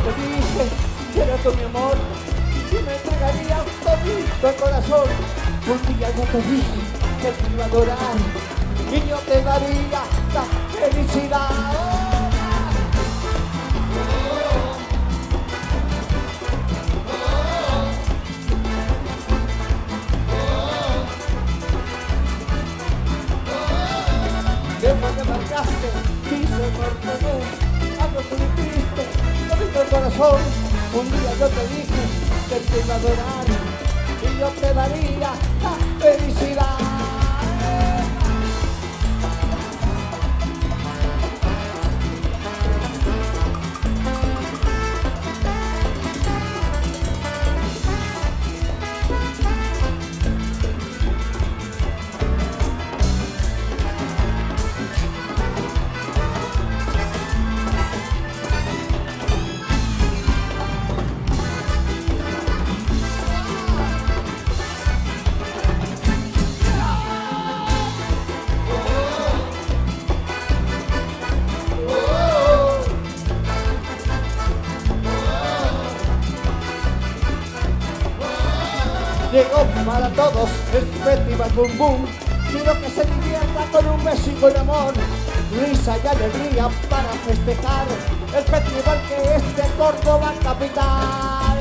te dije que era tú mi amor y me entregaría todito el corazón. Un día yo te dije que te iba a adorar y yo te daría la felicidad. Después que marcaste, quise morder, algo muy triste, todito el corazón. Un día yo te dije que te iba a adorar y yo te daría la felicidad. Llegó para todos el festival Bum Bum. Quiero que se divierta con un beso y con amor, risa y alegría para festejar el festival que es de Córdoba capital.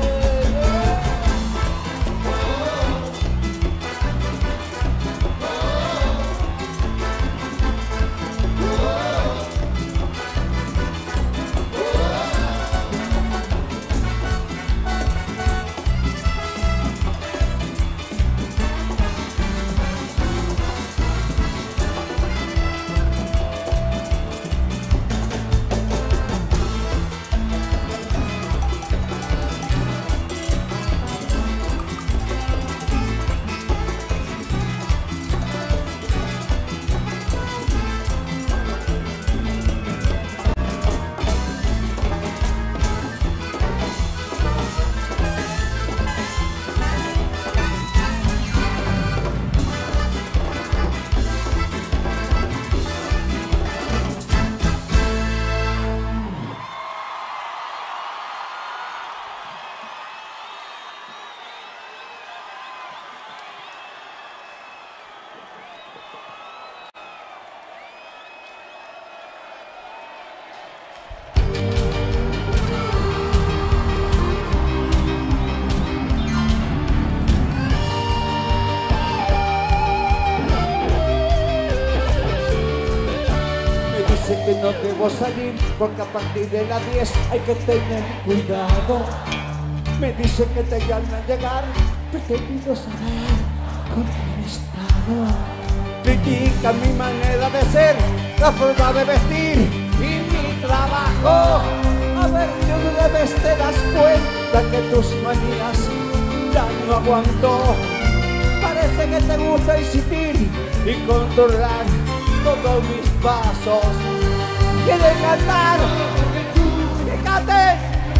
Que no debo salir porque a partir de las 10 hay que tener cuidado. Me dicen que te llaman a llegar, pero te pido saber con mi estado. Critica mi manera de ser, la forma de vestir y mi trabajo. A ver si una vez te das cuenta que tus manías ya no aguanto. Parece que te gusta insistir y controlar todos mis pasos. Quieren cantar, fíjate.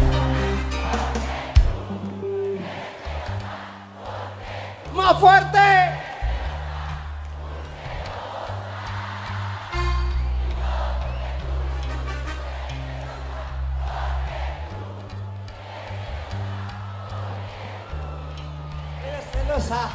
Más fuerte. Eres celosa.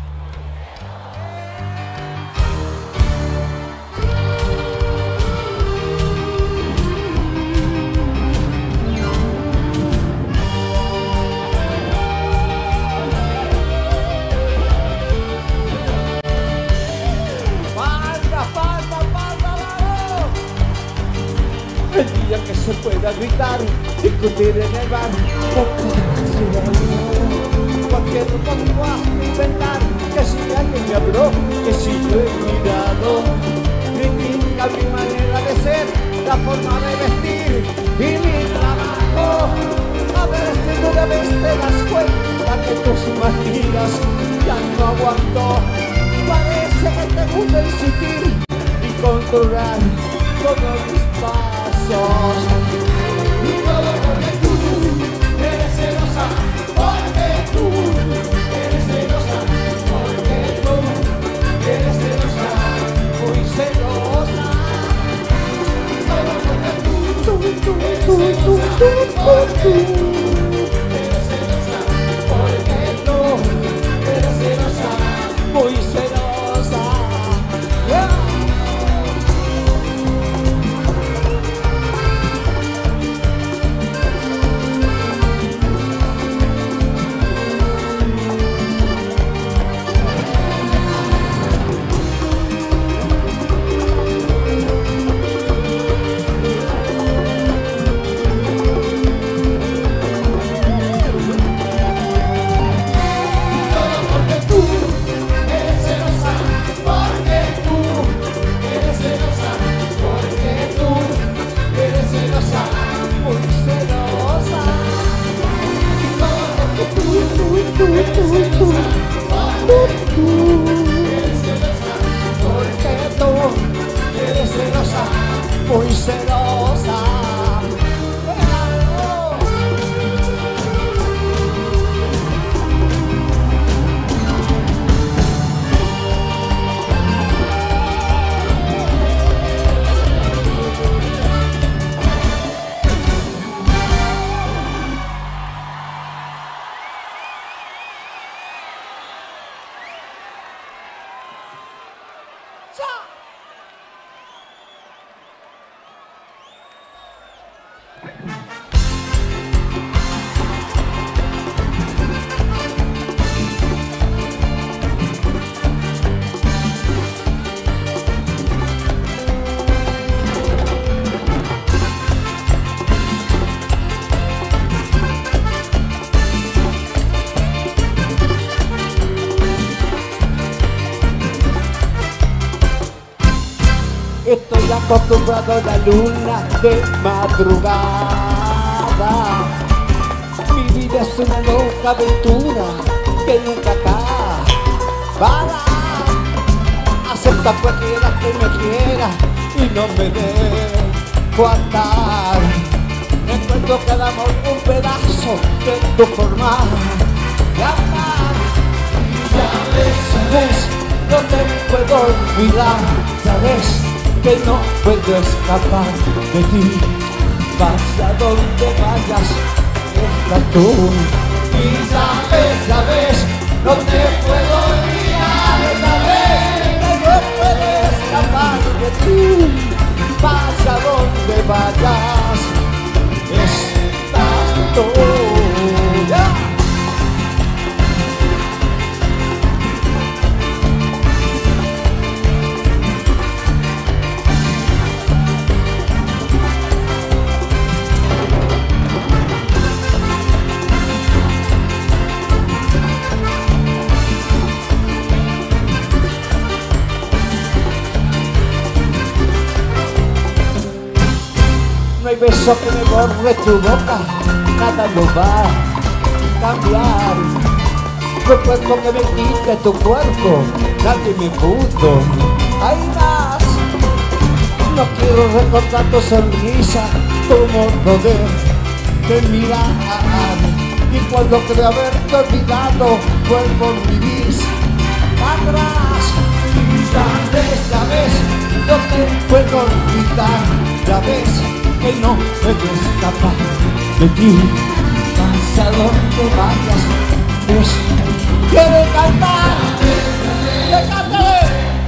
El día que se pueda gritar, discutir en el bar, cualquier motivo a inventar, que si alguien me habló, que si yo he mirado, critica mi manera de ser, la forma de vestir y mi trabajo. A ver si una vez te das cuenta que tus manías ya no aguanto. Parece que te gusta insistir y controlar todos mis pasos. Y todo porque tú eres celosa, porque tú eres celosa, porque tú eres celosa, muy celosa. Y todo porque tú eres celosa, porque tú Porque tú eres celosa, muy celosa. Estoy acostumbrado a la luna de madrugada. Mi vida es una loca aventura que nunca acaba. Acepta cualquiera que me quiera y no me dejo atar. Encuentro cada amor un pedazo de tu forma de amar. Ya ves, no te puedo olvidar, ya ves que no puedo escapar de ti. Vas a donde vayas, estás tú. Y ya ves, no te puedo olvidar, ya ves que no puedo escapar de ti. Vas a donde vayas, estás tú. No hay beso que me borre tu boca, nada lo va a cambiar. No cuerpo que me quite tu cuerpo, nadie me pudo. Hay más, no quiero recordar tu sonrisa, tu modo de mirar. Y cuando creo haberte olvidado, vuelvo a vivir atrás. Ya ves, no te puedo olvidar, ya ves que no puedo escapar de ti. Vas a donde vayas, pues quiero cantar, ¡le cantaré!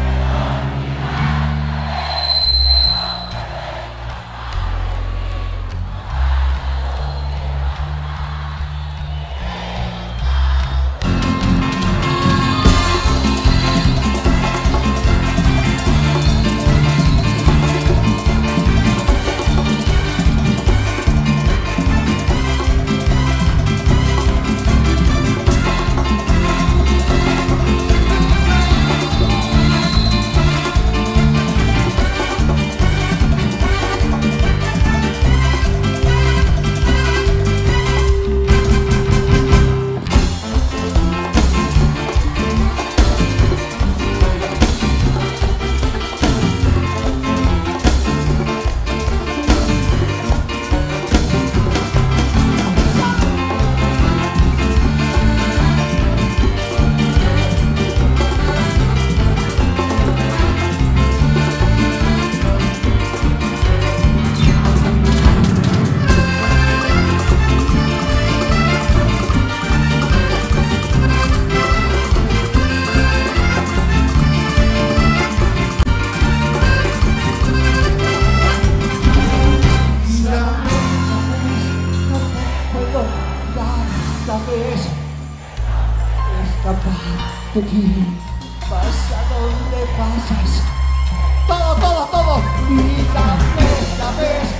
De ti, vas a donde vayas, todo, y ya ves,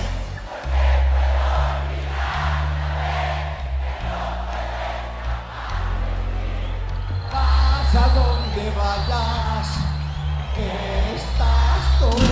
vas a donde vayas, estás tú.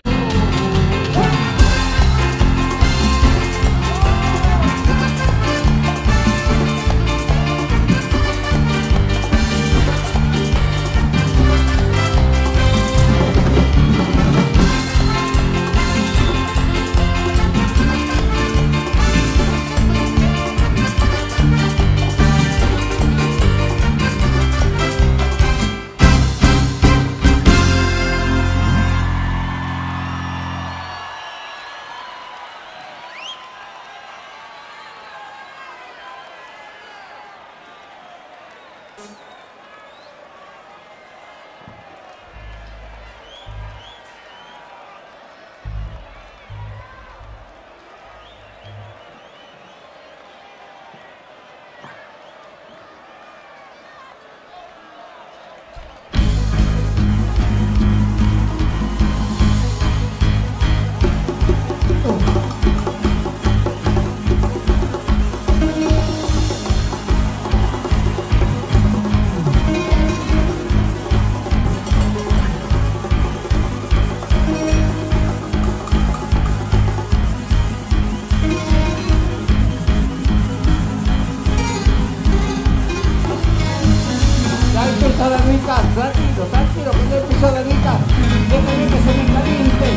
Tranquilo, tranquilo, que yo empiezo a dedicar. Déjame que se me caliente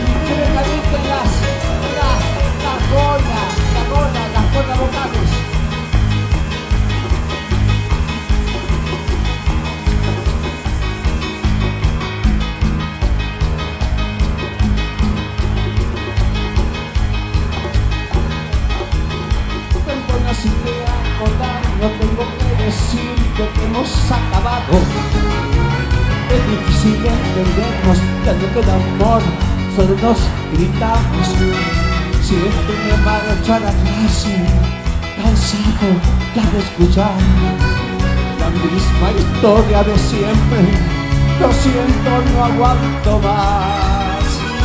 las cuerdas vocales. Perdona si te hago daño, tengo que decirte que hemos acabado. Es difícil entendernos, ya no queda amor, solo nos gritamos. Siempre me marcho a la clase, cansado ya de escuchar la misma historia de siempre. Lo siento, no aguanto más.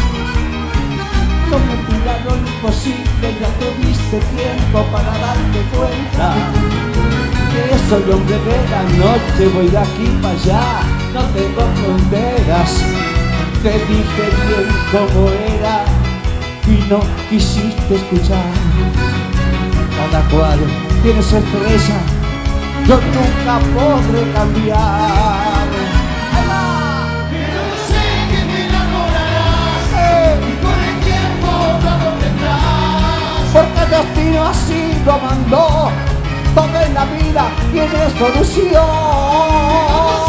No me pidas lo imposible, ya tuviste tiempo para darte cuenta que soy hombre de la noche, voy de aquí para allá. No tengo fronteras, te dije bien cómo era y no quisiste escuchar. Cada cual tiene su estrella, yo nunca podré cambiar. Pero yo sé que te enamorarás y con el tiempo lo tendrás. Porque el destino así lo mandó, todo en la vida tiene solución.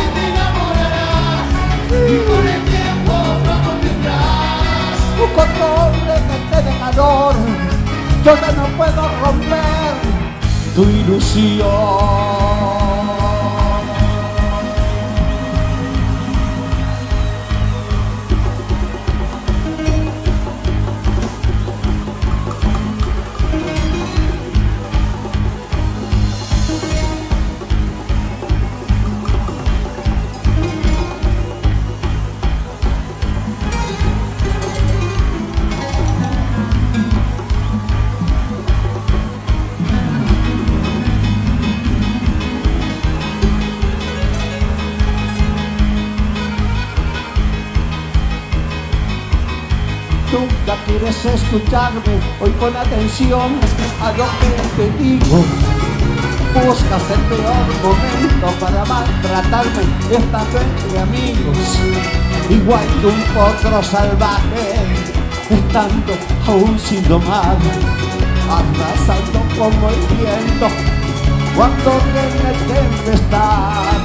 Y con el tiempo lo tendrás. Busco otro hombre que te dé calor, yo ya no puedo romper tu ilusión. Nunca quieres escucharme, hoy pon atención a lo que te digo. Buscas el peor momento para maltratarme, estando entre amigos, igual que un potro salvaje, estando aún sin domar, arrasando como el viento cuando viene tempestad.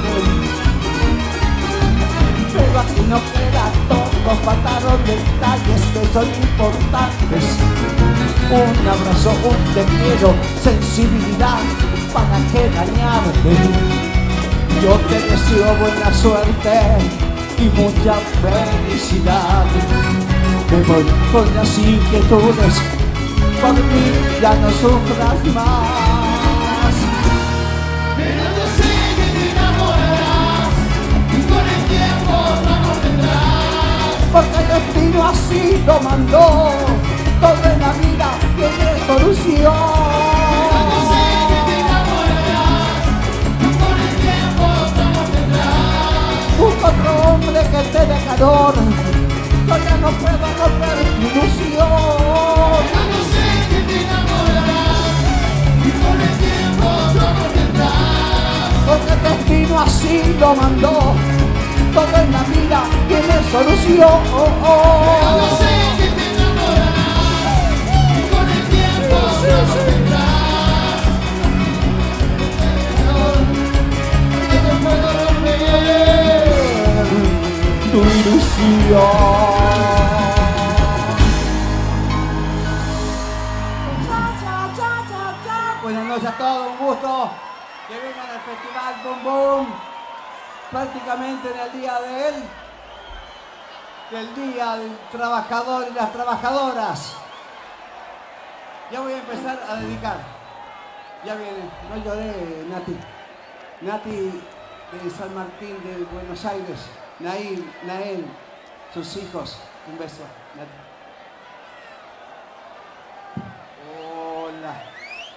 Pero aquí no queda todo, faltaron detalles que son importantes. Un abrazo, un te quiero, sensibilidad, ¿para qué dañarte? Yo te deseo buena suerte y mucha felicidad. Me voy con las inquietudes, por mí ya no sufras más. Pero yo sé que te enamorarás y con el tiempo lo tendrás. Porque el destino así lo mandó, todo en la vida tiene solución. Pero yo sé que te enamorarás y con el tiempo lo tendrás. Busco otro hombre que te dé calor, yo ya no puedo romper tu ilusión. Pero yo sé que te enamorarás y con el tiempo lo tendrás. Porque el destino así lo mandó, todo en la vida tiene solución. Pero yo sé que te enamorarás y con el tiempo lo tendrás. Que te puedo romper Tu ilusión. Buenas noches a todos, un gusto. que vengan al Festival Boom Boom, prácticamente en el día de él, del Día del Trabajador y las Trabajadoras. Ya voy a empezar a dedicar. Ya viene, no lloré, Nati. Nati de San Martín de Buenos Aires, Nael, sus hijos. Un beso, Nati. Hola.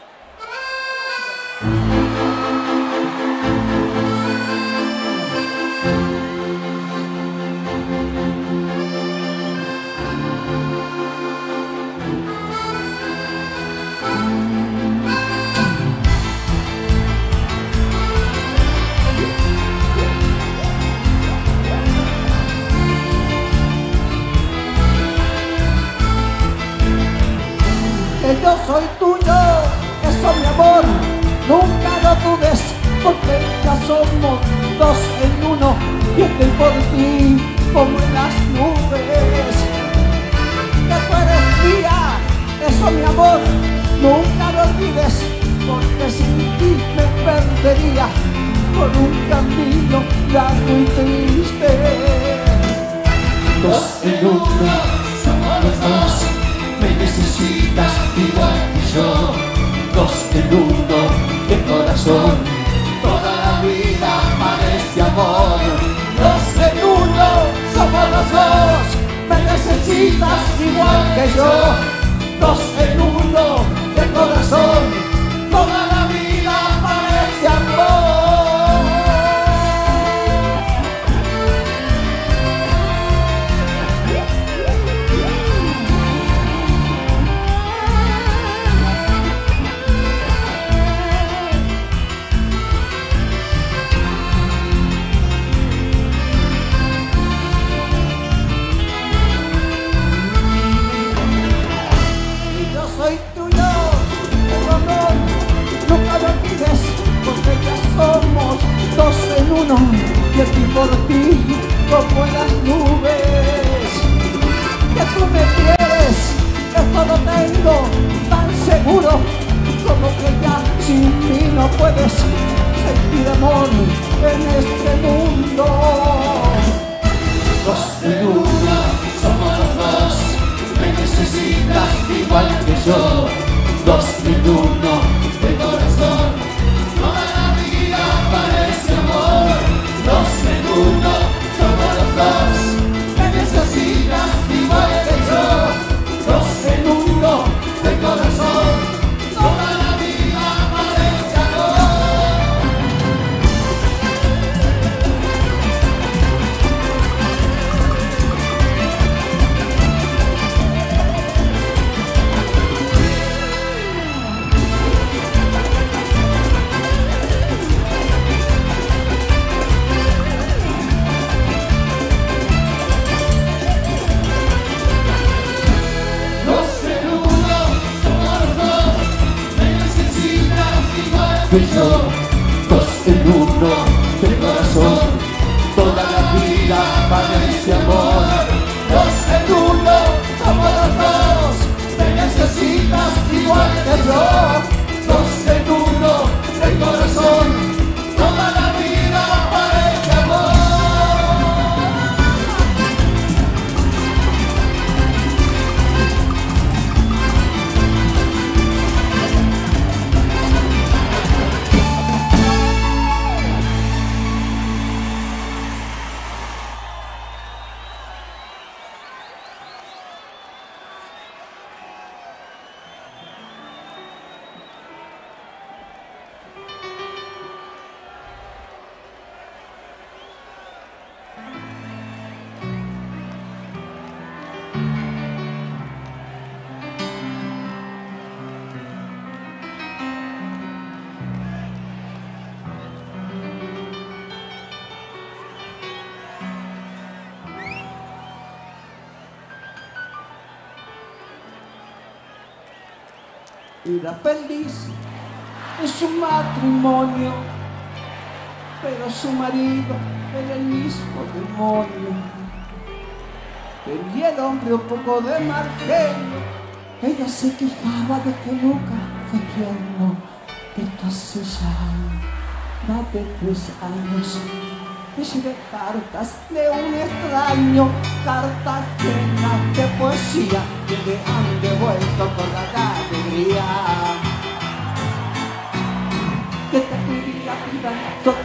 Que yo soy tuyo, eso mi amor, nunca lo dudes, porque ya somos dos en uno, y estoy por ti como en las nubes. Que tú eres mía, eso mi amor, nunca lo olvides, porque sin ti me perdería por un camino largo y triste. Dos en uno, somos los dos. Me necesitas igual que yo, dos en uno de corazón, toda la vida para este amor. Dos en uno, somos los dos, me necesitas igual que yo, dos en uno de corazón, toda la vida para este amor. Soy tuyo, tu amor, nunca lo olvides, porque ya somos dos en uno, y estoy por ti como en las nubes. Que tú me quieres, esto lo tengo tan seguro, como que ya sin mí no puedes sentir amor en este mundo. Dos en uno, somos los dos. Me necesitas igual que yo, dos en uno de corazón, toda la vida para ese amor. Dos en uno, somos los dos. Me necesitas igual que yo, dos en uno de corazón, toda la vida para ese amor. Yo, dos en uno de corazón, toda la vida para este amor. Dos en uno, somos los dos. Me necesitas igual que yo, dos en uno de corazón, toda la vida para este amor. Era feliz en su matrimonio, pero su marido era el mismo demonio. Tenía el hombre un poco de mal genio, ella se quejaba de que nunca fue tierno, entonces ya de 3 años. Recibe cartas de un extraño, cartas llenas de poesía que le han devuelto toda la alegría. Que te escribía pidiendo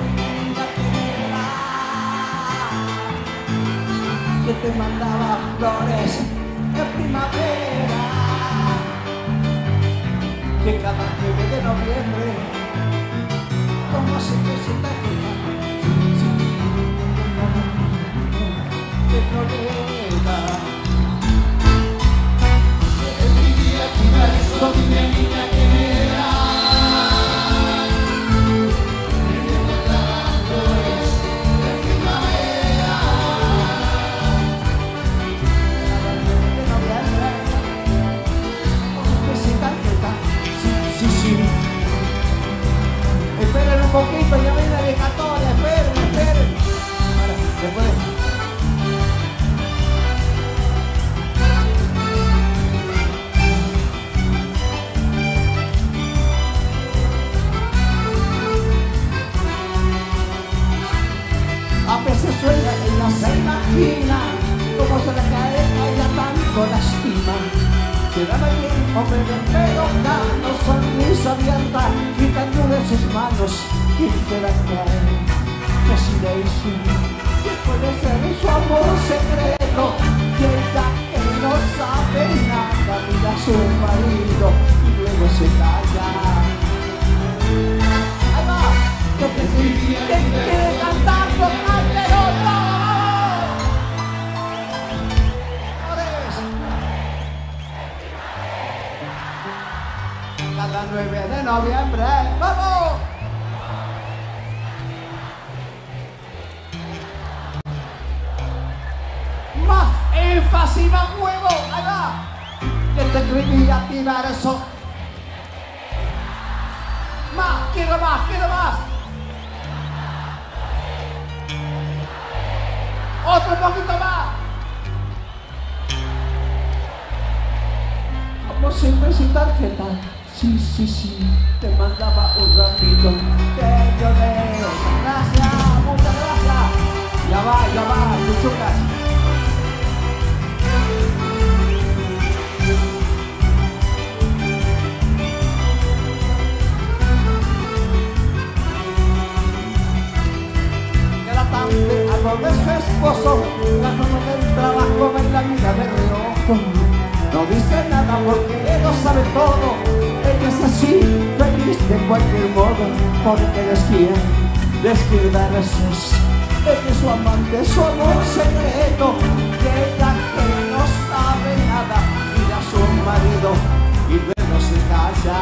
que te mandaba flores en primavera, que cada 9 de noviembre, como se presenta de Florida. Escribía tu verso, dime niña quién era. Me mandaba flores de primavera. De noviembre, como se presenta, sí. Esperen un poquito, ya viene la dedicatoria, esperen. Ahora, después. A veces sueña, ella se imagina cómo se le cae a ella tanto lastima. Será bien, hombre de pelo cano, sonrisa abierta y ternura en sus manos. ¿Quién será que si le hizo? ¿Quién puede ser su amor secreto? Y ella que no sabe nada, mira a su marido y luego se calla. Ahí va, yo te escribía, que quiere cantar con Calderón. Cada 9 de noviembre, ¡vamos! Más énfasis, más huevo, ahí va. Que te escribí a ti verso. Más, quiero más. Otro poquito más. Como siempre sin tarjeta. Sí, te mandaba un ratito de violeta. Gracias, muchas gracias. Ya va, chuchucas. Gratante algo de su esposo, la forma del trabajo en la vida de reojo. No dice nada porque él lo sabe todo. Ella es así, feliz de cualquier modo, porque les quiere dar besos. Ella es su amante, su amor secreto. Y ella que no sabe nada, mira a su marido y luego se calla.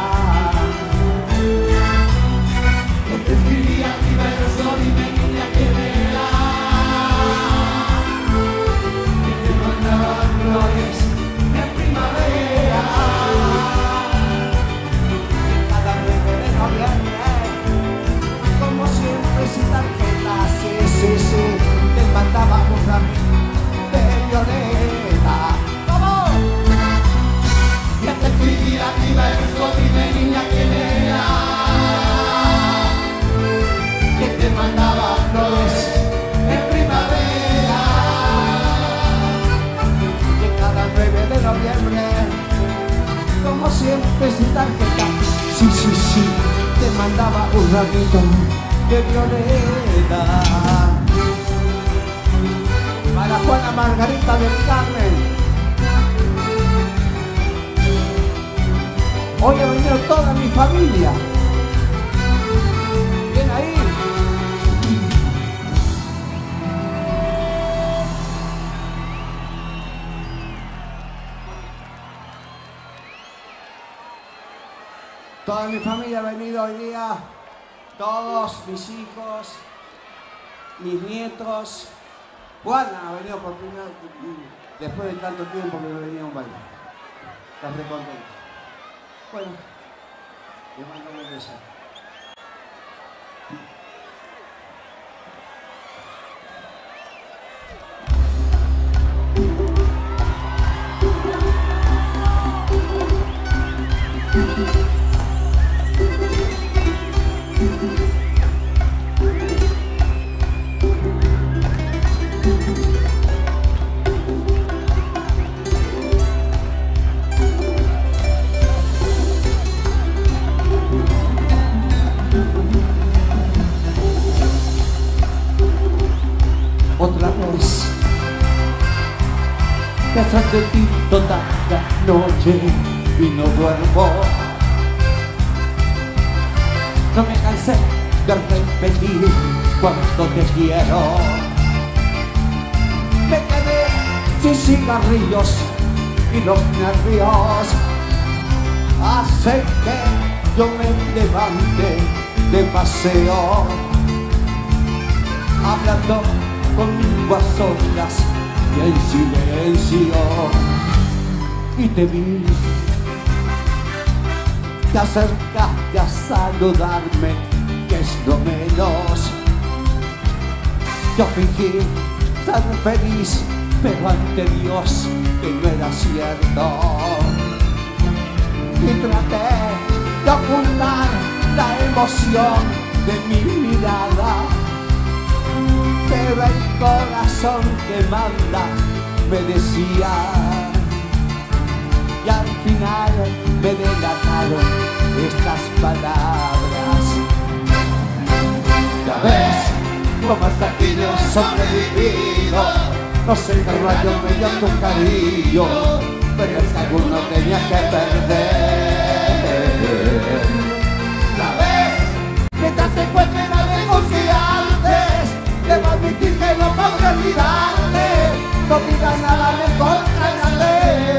Que te escribía mi verso, dime niña quién era. Que te mandaba flores en primavera. Cada 9 de noviembre, como siempre sin tarjeta, sí, te mandaba un ramito de violeta. ¡Vamos! Que te escribía mi verso, dime niña quién era. Que te mandaba flores en primavera. Que cada 9 de noviembre, como siempre sin tarjeta, sí, te mandaba un ramito de violeta. Para Juana Margarita del Carmen. Hoy ha venido toda mi familia. Bien ahí. Toda mi familia ha venido hoy día, todos mis hijos, mis nietos. Juana ha venido por primera vez, después de tanto tiempo que no venía a un baile. Estás re contenta. Bueno, les mando un beso. Pensando en ti toda la noche y no duermo. No me cansé de repetir cuánto te quiero. Me quedé sin cigarrillos y los nervios hacen que yo me levante de paseo, hablando conmigo a solas y en silencio. Y te vi, te acercaste a saludarme, que es lo menos. Yo fingí ser feliz, pero ante Dios que no era cierto. Y traté de ocultar la emoción de mi mirada, pero el corazón que manda me decía, y al final me delataron estas palabras. Ya ves cómo hasta aquí yo he sobrevivido. No sé qué rayo me dio tu cariño, pero es que alguno tenía que perder. Ya ves, mientras te encuentre más lejos que antes, debo admitir que no podré olvidarte. No digas nada mejor, cállate.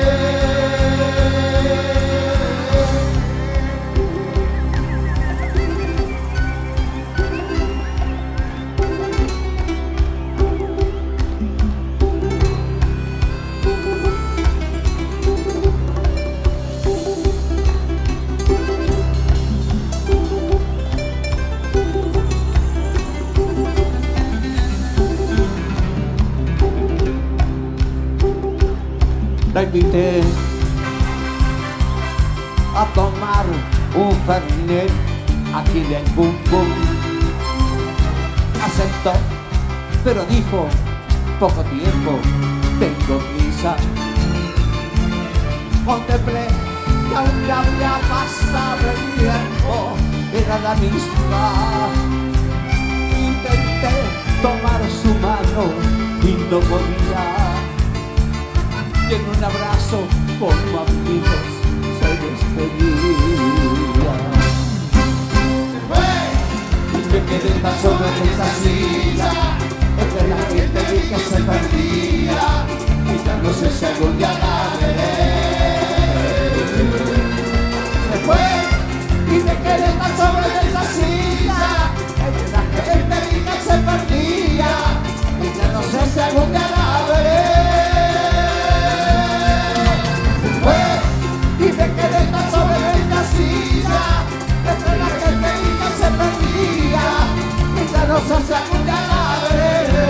La invité a tomar un fernet aquí del Bum Bum. Aceptó, pero dijo, poco tiempo, tengo prisa. Contemplé que aunque había pasado el tiempo, era la misma. Intenté tomar su mano y no podía. Y en un abrazo como amigos se despedía. Se fue y me quedé tan solo en esa silla. Entre la gente vi que se perdía y ya no sé si algún día la veré. Se fue y me quedé tan solo en esa silla. Entre la gente vi que se perdía y ya no sé si algún día la veré. Y me quedé tan solo en esta silla, entre la gente y que se perdía, y ya no sé si algún día la veré.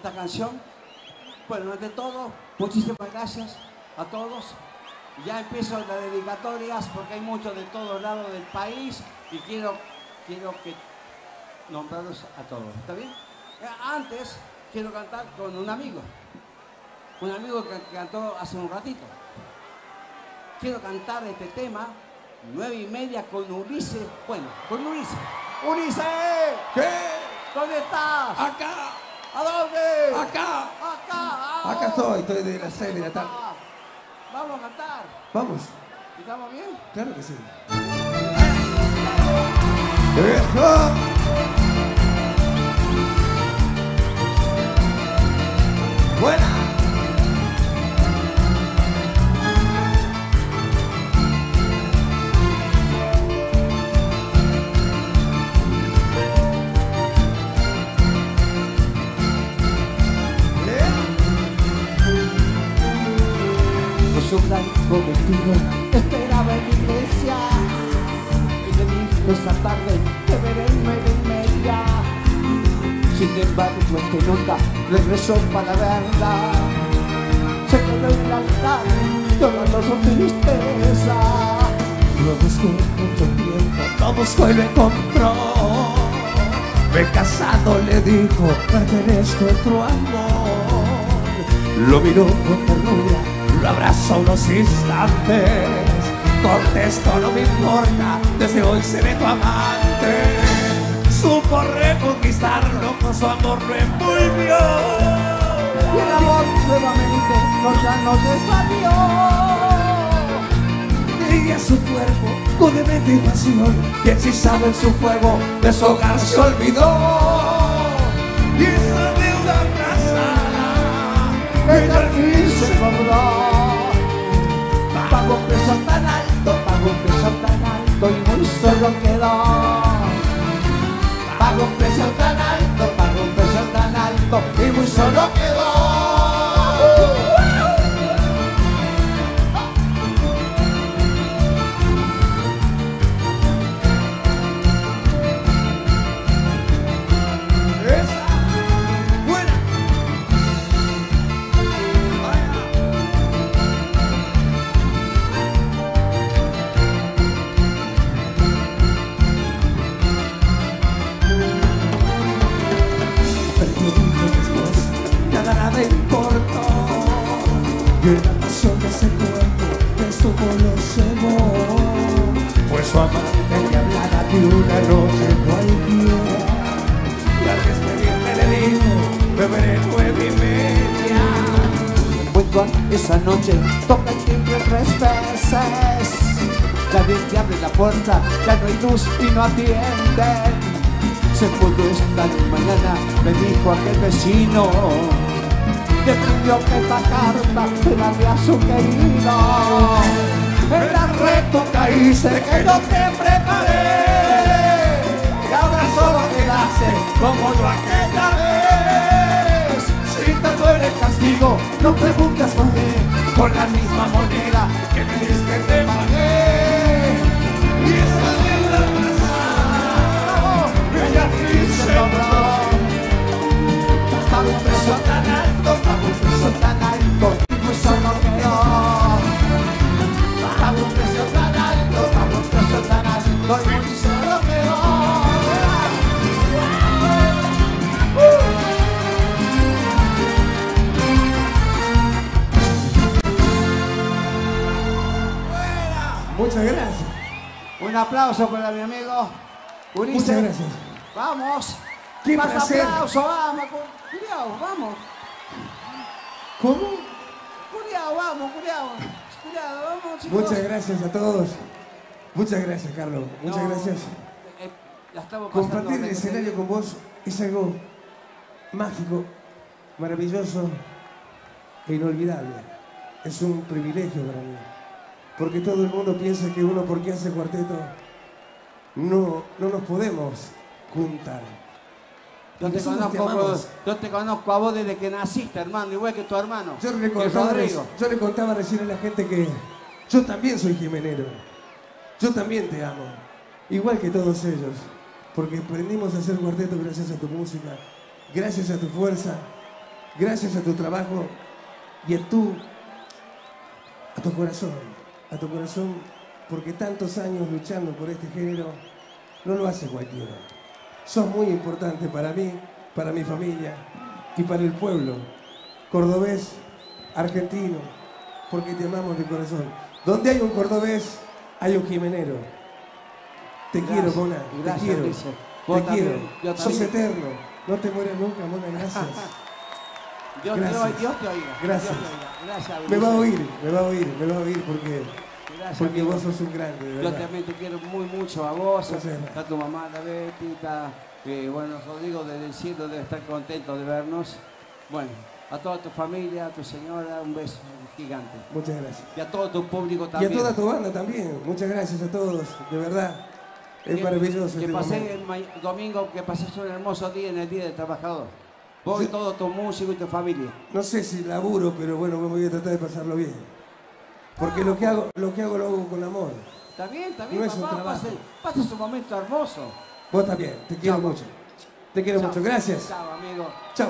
esta canción. Bueno, ante todo, muchísimas gracias a todos. Ya empiezo las dedicatorias porque hay muchos de todos lados del país y quiero que nombrarlos a todos. ¿Está bien? Antes quiero cantar con un amigo que cantó hace un ratito. Quiero cantar este tema, 9:30 con Ulises. Bueno, con Ulises. ¡Ulises! ¿Qué? ¿Dónde estás? Acá. ¿A dónde? Acá. Acá. Acá estoy de las 6 de la tarde. Vamos a cantar. Vamos. ¿Estamos bien? Claro que sí. ¡Eso! ¡Buena! Su blanco vestido esperaba en la iglesia y me dijo esa tarde te veré en 9:30. Sin embargo este nunca regresó para verla, se quedó en el altar llorando su tristeza. Lo buscó mucho tiempo, lo buscó y lo encontró. Me casado le dijo, pertenezco a otro amor. Lo miró con ternura, lo abrazó unos instantes. Contestó, no me importa, desde hoy seré tu amante. Supo reconquistarlo, con su amor lo envolvió. Y el amor nuevamente ya no se salió. Ella su cuerpo con demente y pasión, y hechizado en su fuego, de su hogar se olvidó. Y esa deuda aplazada, Ella al fin se cobró. Pagó un precio tan alto, pagó un precio tan alto y muy solo quedó. Pagó un precio tan alto, pagó un precio tan alto y muy solo quedó. y la pasión de ese cuerpo de su lo cegó. Pues su amante le hablara de una noche cualquiera, y al despedirme le dijo, beberé 9:30. Vuelto esa noche, toca el timbre 3 veces. Nadie te abre la puerta, ya no hay luz y no atienden. Se pudo esta mañana, me dijo aquel vecino. Que pidió que esta carta se la dé a su querido. En la reto caíste que yo te preparé, y ahora solo quedaste como yo aquella vez. Si te duele el castigo, no preguntes por qué, con la misma moneda que me dices que te pagué. Y esa deuda pasada, ella aquí se logró. Pago un precio tan alto, pago un precio tan alto, y muy solo quedó. Pago un precio tan alto, pago un precio tan alto, y muy solo quedó. Muchas gracias. Un aplauso para mi amigo Ulises. Muchas gracias. Vamos. Qué Más placer. aplauso, vamos. Cuidado, vamos. ¿Cómo? Cuidado, vamos, cuidado. Cuidado, vamos, chicos. Muchas gracias a todos. Muchas gracias, Carlos. Muchas No, gracias. La estamos pasando Compartir el bien. escenario con vos es algo mágico, maravilloso e inolvidable. Es un privilegio para mí. Porque todo el mundo piensa que uno, porque hace cuarteto, no nos podemos juntar. Yo te conozco a vos desde que naciste, hermano, igual que tu hermano. Yo que le contaba recién a la gente que yo también soy jimenero. Yo también te amo. Igual que todos ellos. Porque aprendimos a hacer cuarteto gracias a tu música, gracias a tu fuerza gracias a tu trabajo y a tu corazón, porque tantos años luchando por este género, no lo hace cualquiera. Sos muy importante para mí, para mi familia y para el pueblo cordobés, argentino, porque te amamos de corazón. Donde hay un cordobés, hay un jimenero. Te quiero, Mona, te quiero. Te quiero. Sos eterno. No te mueres nunca, Mona, gracias. Dios te oiga. Gracias. Gracias. Me va a oír porque vos sos un grande, de verdad. Yo también te quiero mucho a vos, Gracias. a tu mamá, la Betty, bueno, Rodrigo desde el cielo debe estar contento de vernos. Bueno, a toda tu familia, a tu señora, un beso gigante. Muchas gracias. Y a todo tu público también. Y a toda tu banda también. Muchas gracias a todos, de verdad. Es maravilloso. Que este pasé momento. el domingo, que pasaste un hermoso día en el Día del Trabajador. Vos y todo tu músico y tu familia. No sé si laburo, pero bueno, me voy a tratar de pasarlo bien. Porque lo que hago lo hago con amor. Está bien, No es un papá, trabajo. pasa un momento hermoso. Vos también, te quiero mucho. Te quiero mucho, gracias. Chao, amigo. Chao.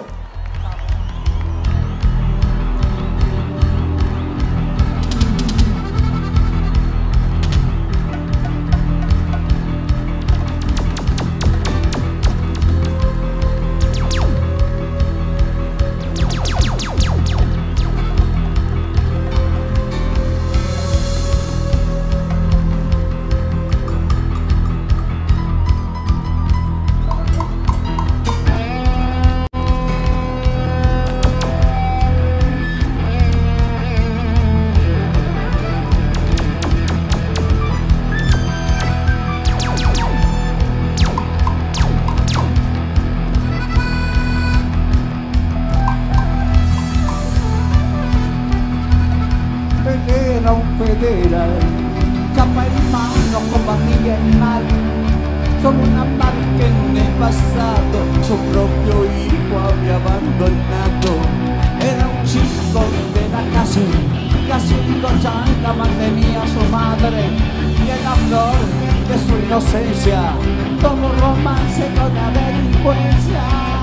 Era un federal, capa en mano combatía el mal, como una barca en el pasado, su propio hijo había abandonado. Era un chico de la calle, que haciendo changa mantenía a su madre, y en la flor de su inocencia, como romance con la delincuencia.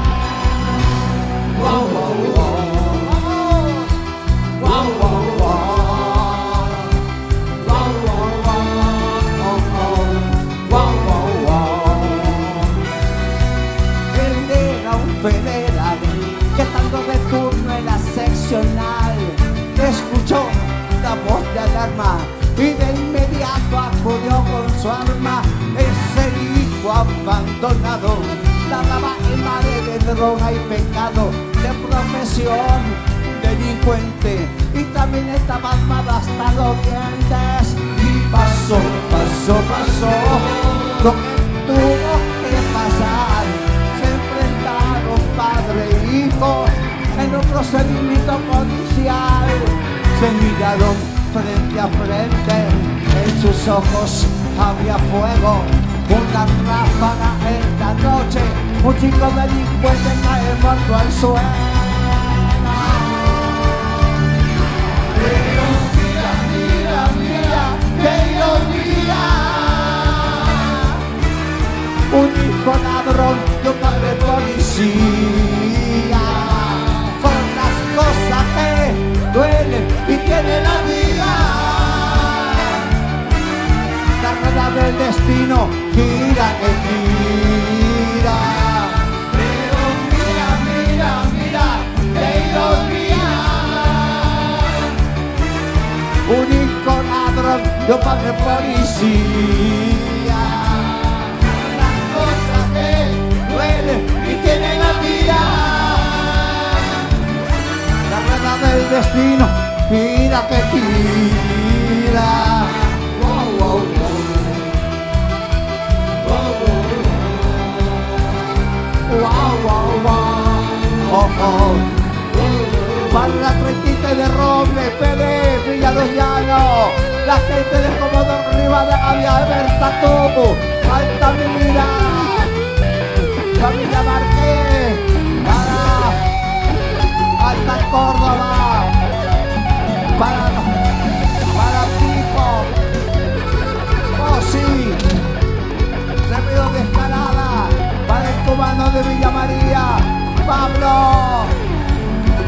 Wow, wow, wow. Wow, wow, wow. Federal, que estando de turno en la seccional, escuchó la voz de alarma y de inmediato acudió con su arma. Ese hijo abandonado nadaba en mare de droga y pecado, de profesión delincuente, y también estaba armado hasta los dientes. Y pasó lo que tuvo que pasar. Padre e hijo en un procedimiento policial, se miraron frente a frente, en sus ojos había fuego, una ráfaga en la noche, un chico delincuente cae muerto al suelo. Pero mira, qué ironía, un hijo ladrón de un padre policía. Son las cosas que duelen y tienen la vida. La rueda del destino gira y gira. Pero mira, qué ironía. Un hijo ladrón de un padre policía. Y tiene la vida, la rueda del destino gira que gira. Wow, wow, wow. Wow, wow, wow. Oh, oh. Para la Trentita de Roble, Pérez, Villa Los Llanos, la gente de Comodoro Rivadavia, Bertatú, Altamira, familia Marqués, para Alta Córdoba, para Pico, oh sí, Remedio de Escalada, para el cubano de Villa María, Pablo,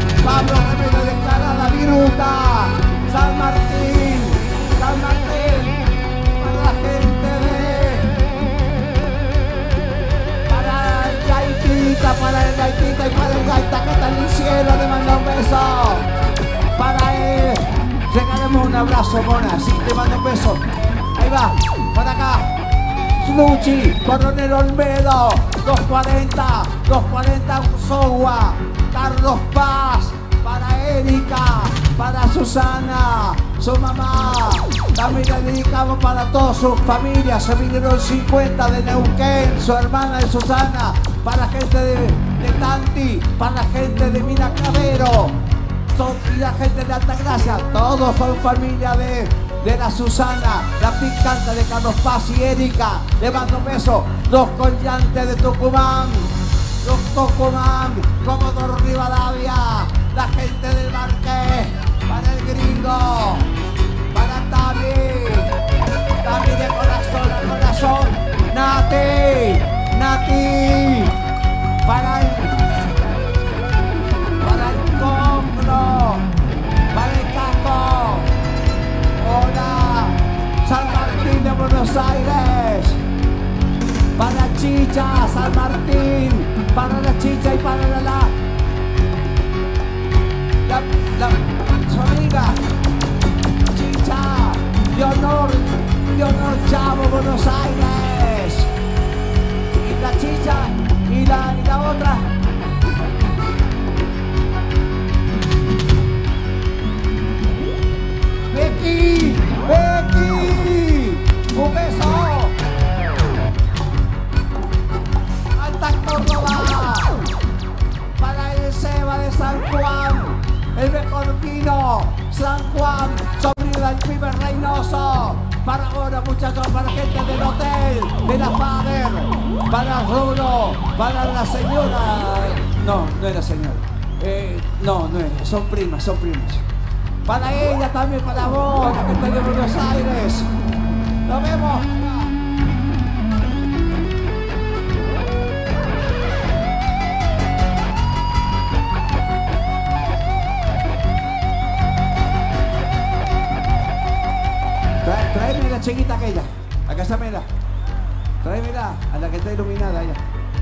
Regalemos un abrazo, mona, sí, te mando un beso. Ahí va, para acá. Luchi, Coronel Olmedo, 240, 240 Ursogua, Carlos Paz, para Erika, para Susana, su mamá. También le dedicamos para todas sus familias. Se vinieron 50 de Neuquén, su hermana de Susana, para la gente de Tanti, para la gente de Miraclavero y la gente de Altagracia. Todos son familia de la Susana, la picante de Carlos Paz y Erika. Le mando un beso. Los collantes de Tucumán, los Tucumán, Comodoro Rivadavia, la gente del Marqués, para el gringo, para Tami de corazón a corazón, Nati, para el Congro, para el Caco. Hola, San Martín de Buenos Aires, para Chicha, San Martín, para la Chicha y para su amiga Chicha, de honor Chavo, Buenos Aires, y la Chicha y la otra. Becky, un beso. Alta Córdoba, para el Seba de San Juan, el mejor vino, San Juan, sobrino del Pibe Reynoso. Para ahora, muchachos, para gente del hotel, de la Fader, para Rulo, para la señora. No es la señora. No es, son primas. Para ella también, para vos, la gente de Buenos Aires. Nos vemos. Tráeme la chiquita aquella, a casamela. Tráemela, a la que está iluminada allá.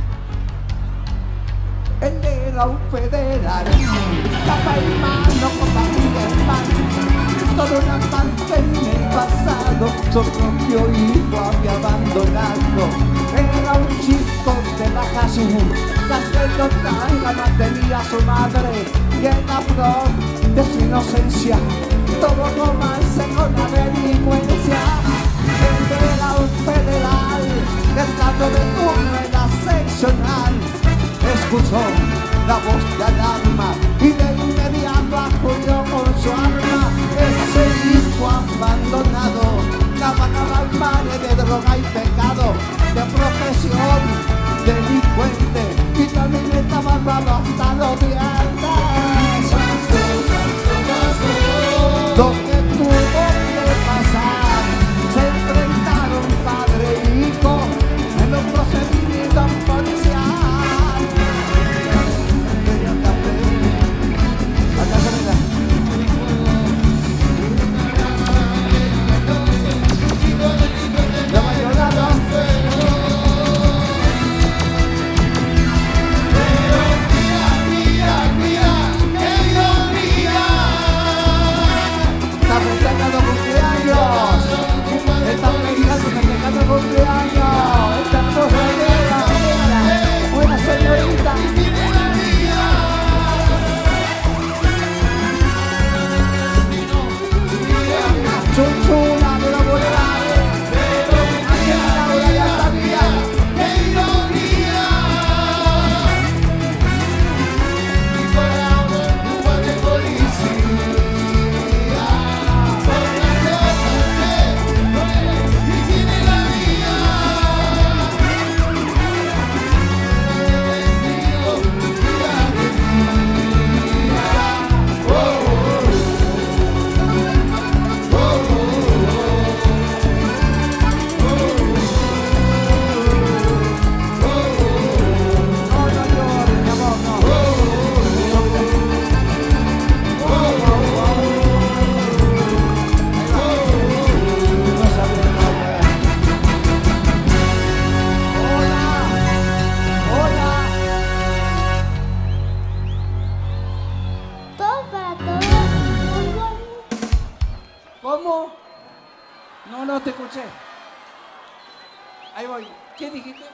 Él era un federal, capa en mano, compartía el pan. Todo un amante en el pasado, su propio hijo había abandonado. Era un chico de la Jesús, la tanga mantenía a su madre. Y en la flor de su inocencia, todo romance con la delincuencia. Él era un federal, estando de turno en la seccional. Escuchó la voz de alarma y de inmediato acudió con su arma. Ese hijo abandonado trabajaba en mares de droga y pecado, de profesión delincuente, y también estaba bravo hasta los dientes. Lo que tuvo que pasar, se enfrentaron padre e hijo en los procedimientos policiales. ¿Cómo? No, no te escuché. Ahí voy. ¿Qué dijiste?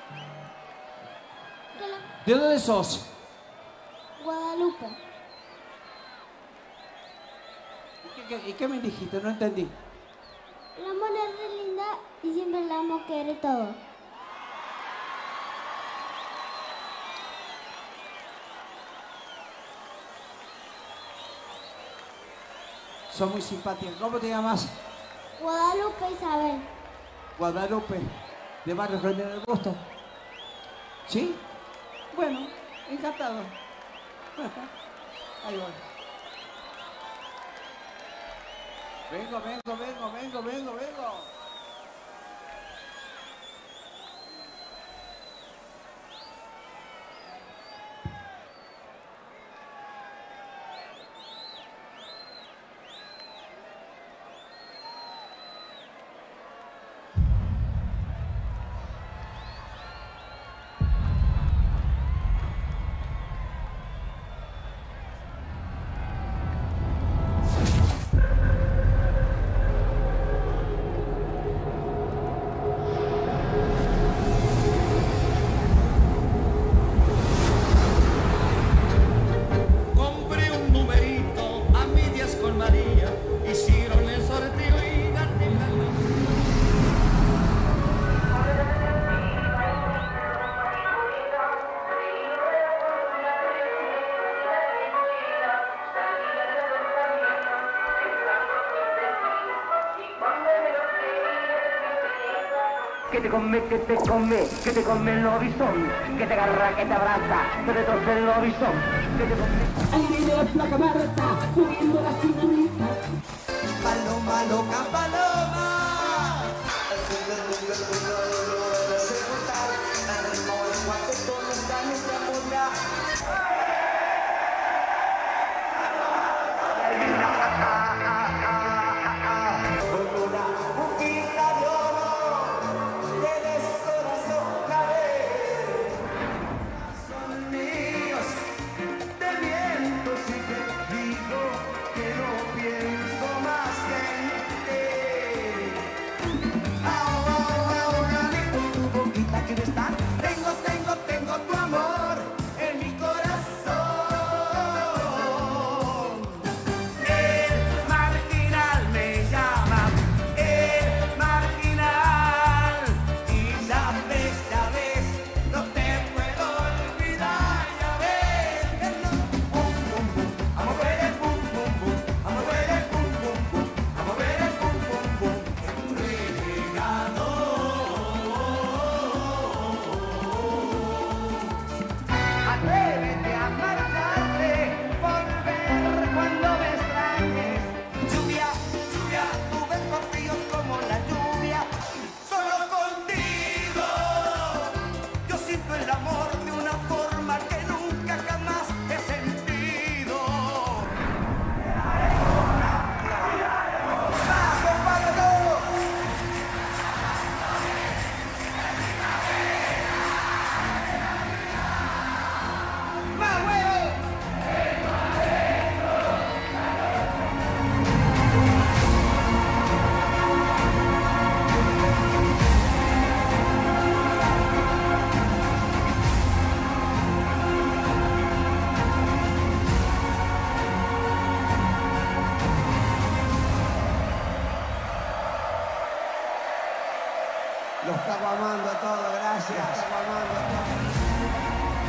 ¿De dónde sos? Guadalupe. ¿Y qué me dijiste? No entendí. La mona es re linda y siempre la amo querer todo. Sos muy simpática. ¿Cómo te llamas? Guadalupe Isabel. Guadalupe, de Barrio General Busto. ¿Sí? Bueno, encantado. Ahí voy. Vengo. Compré un numerito a medias con María, hicieron el sorteo y gané la lotería. Que te come, que te come, que te come el lobizón, que te agarra, que te abraza, que te tose el lobizón, que te come. Ahí viene la placa Marta, subiendo la cinturita. Paloma, loca paloma. Son míos de vientos y te digo que no pienso más que en ti. Dale con tu boquita que me está. Tengo tu amor en mi corazón. El marginal me llama, el marginal. Y ya ves, no te puedo olvidar, ya ves. Pum, pum, pum, a mover el pum, pum, pum, a mover el pum, pum, pum, a mover el pum, pum, pum. Un renegado. Atrévete a marcharte, volver cuando me extrañes. Lluvia, tú ves por fríos como la lluvia. Solo contigo yo siento el amor de una forma que nunca jamás he sentido. ¡Más, compadre, todo! ¡Más, huevo! Los cago amando a todos, gracias. Los cago amando a todos.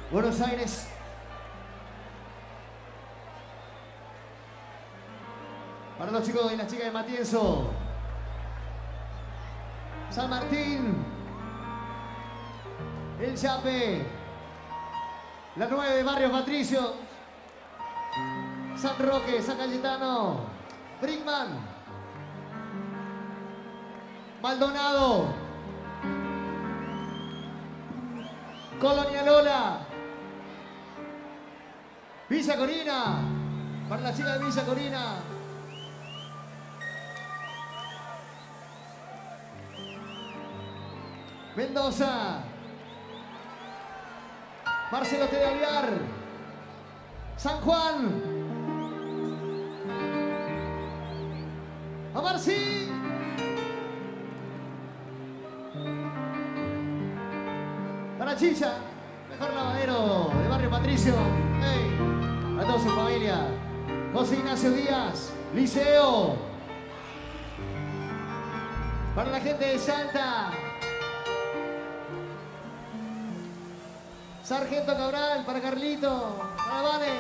Buenos Aires. Para los chicos y las chicas de Matienzo. San Martín. El Chape. La 9 de Barrio Patricio. San Roque, San Cayetano. Brickman. Maldonado. Colonia Lola. Villa Corina. Para la chica de Villa Corina. Mendoza. Marcelo T. de Alvear. San Juan. Amarcí. Para Chicha, mejor lavadero de Barrio Patricio. Hey, a toda su familia. José Ignacio Díaz, Liceo. Para la gente de Salta. Sargento Cabral, para Carlito, para Vane.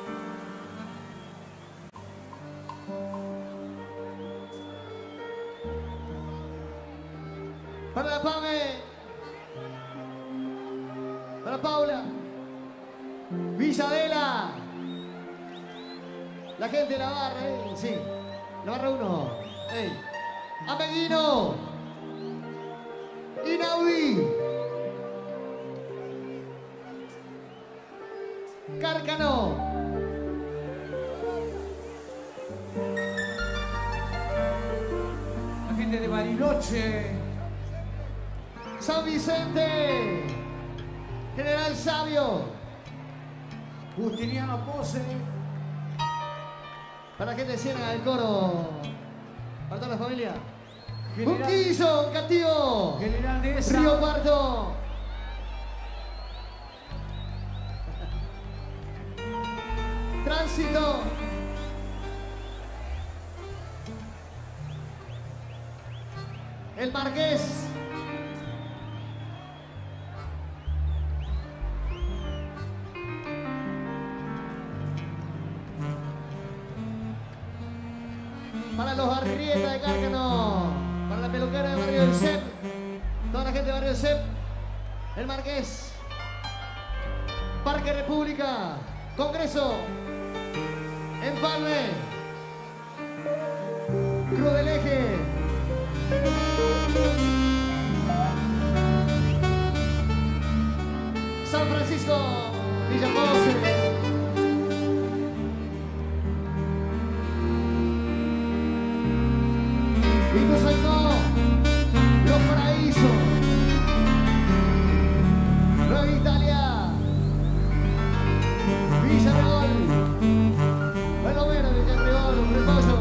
Para la Pame. Para Paula. Villadela. La gente de la barra, sí. La barra 1. Ameguino. Inaudi. Cárcano. La gente de Bariloche. San Vicente. General Sabio. Justiniano Pose. Para la gente de Siena, el coro. Para toda la familia. General, Unquillo, Castillo. General de esa. Río Cuarto. Tránsito. El Marqués. Para los Arrieta de Cárcano. Para la peluquera de Barrio del CEP. Toda la gente de Barrio del CEP. El Marqués. Parque República. Congreso. Empalme. Cruz del Eje. San Francisco. Villa Pose. Ituzaingó. Los Paraísos. Nueva Italia. Villarreal. Bueno, Villarreal, Repollo.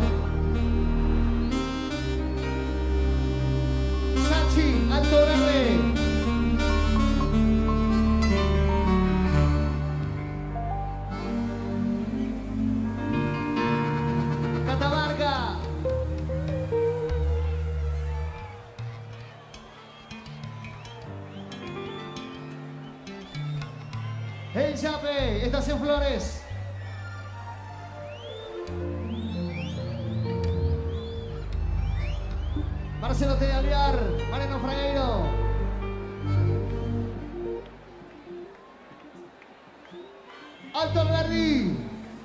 Sachi, Alto Verde. Catamarca. El Chape, Estación Flores. Marcelo T. de Alvear, Mariano Fragueiro. Alto Alberdi.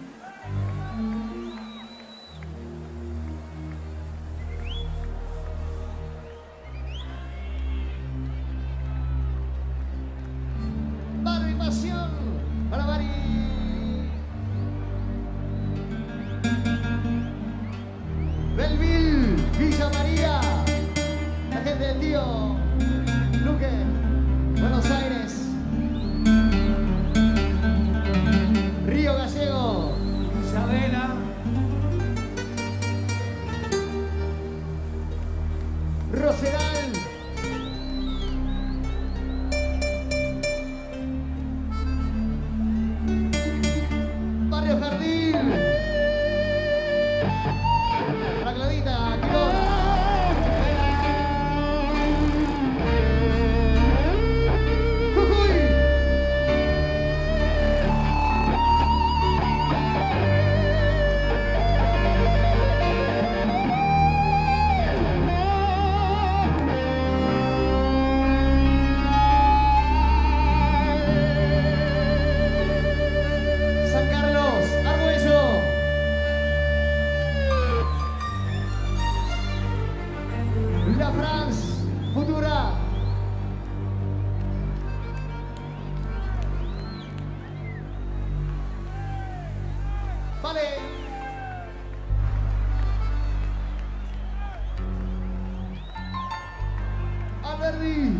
Barrio y Pasión para Mari. Belville, Villa María. La gente del tío Luque, Buenos Aires. Río Gallego. Vale. Alberdi.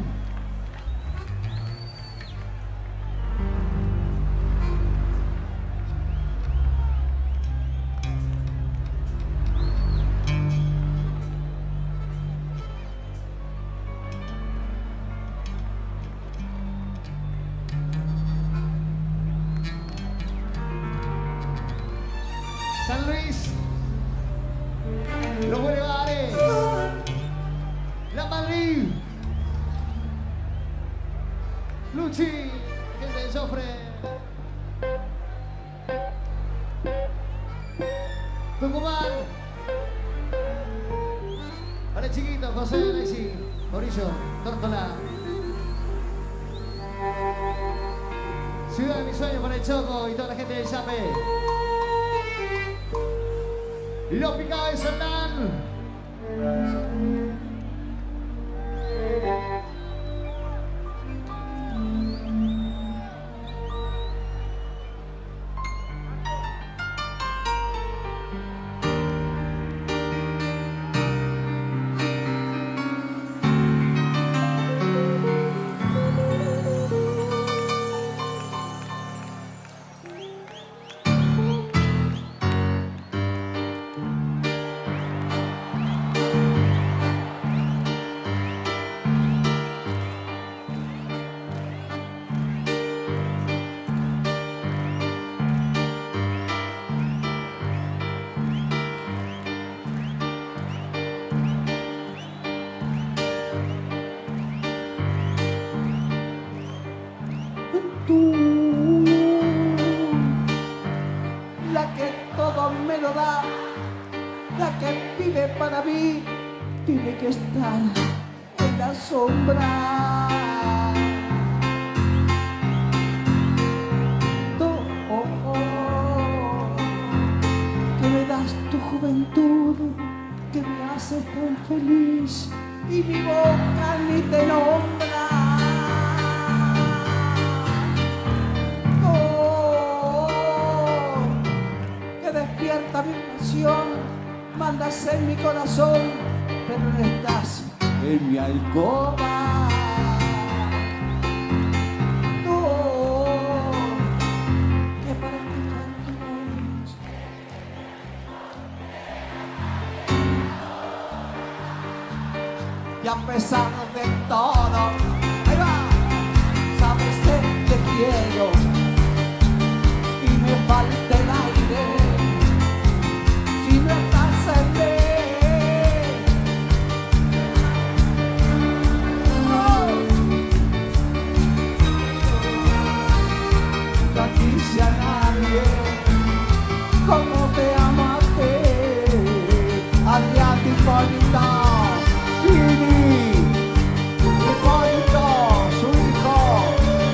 San Luis, los Bulevares, La Madrid, Luchi, gente de Jofre, Tucumán, para el chiquito, José, Alexi, Morillo, Tórtola, Ciudad de mis sueños para el Choco y toda la gente del Chape. Los Picados de Sandán. Tú, la que todo me lo da, la que vive para mí, tiene que estar en la sombra. Que me das tu juventud, que me haces tan feliz y mi boca ni te nombra. Despierta mi pasión, mandas en mi corazón, pero no estás en mi alcoba. Tú, que para escuchar tu voz y a pesar de todo, ahí va, sabes que te quiero y me falta el aire. Si no estás en mí, no quise a nadie como te amaste. Adrián Hipólito, Lili, Hipólito, su hijo,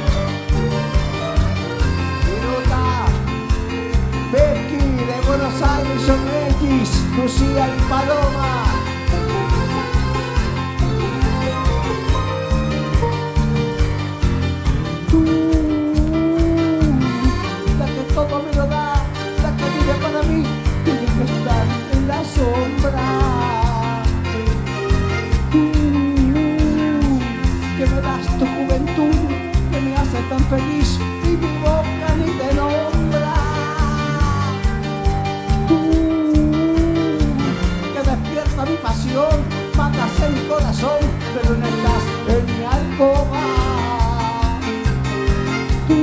Viruta, Becky de Buenos Aires, Sonetis, Lucía y Paloma. Tú, la que todo me lo da, la que vive para mí, tiene que estar en la sombra. Tú, que me das tu juventud, que me hace tan feliz y mi boca ni te nombra. Despierta mi pasión, matas en mi corazón, pero no estás en mi alcoba. Tú,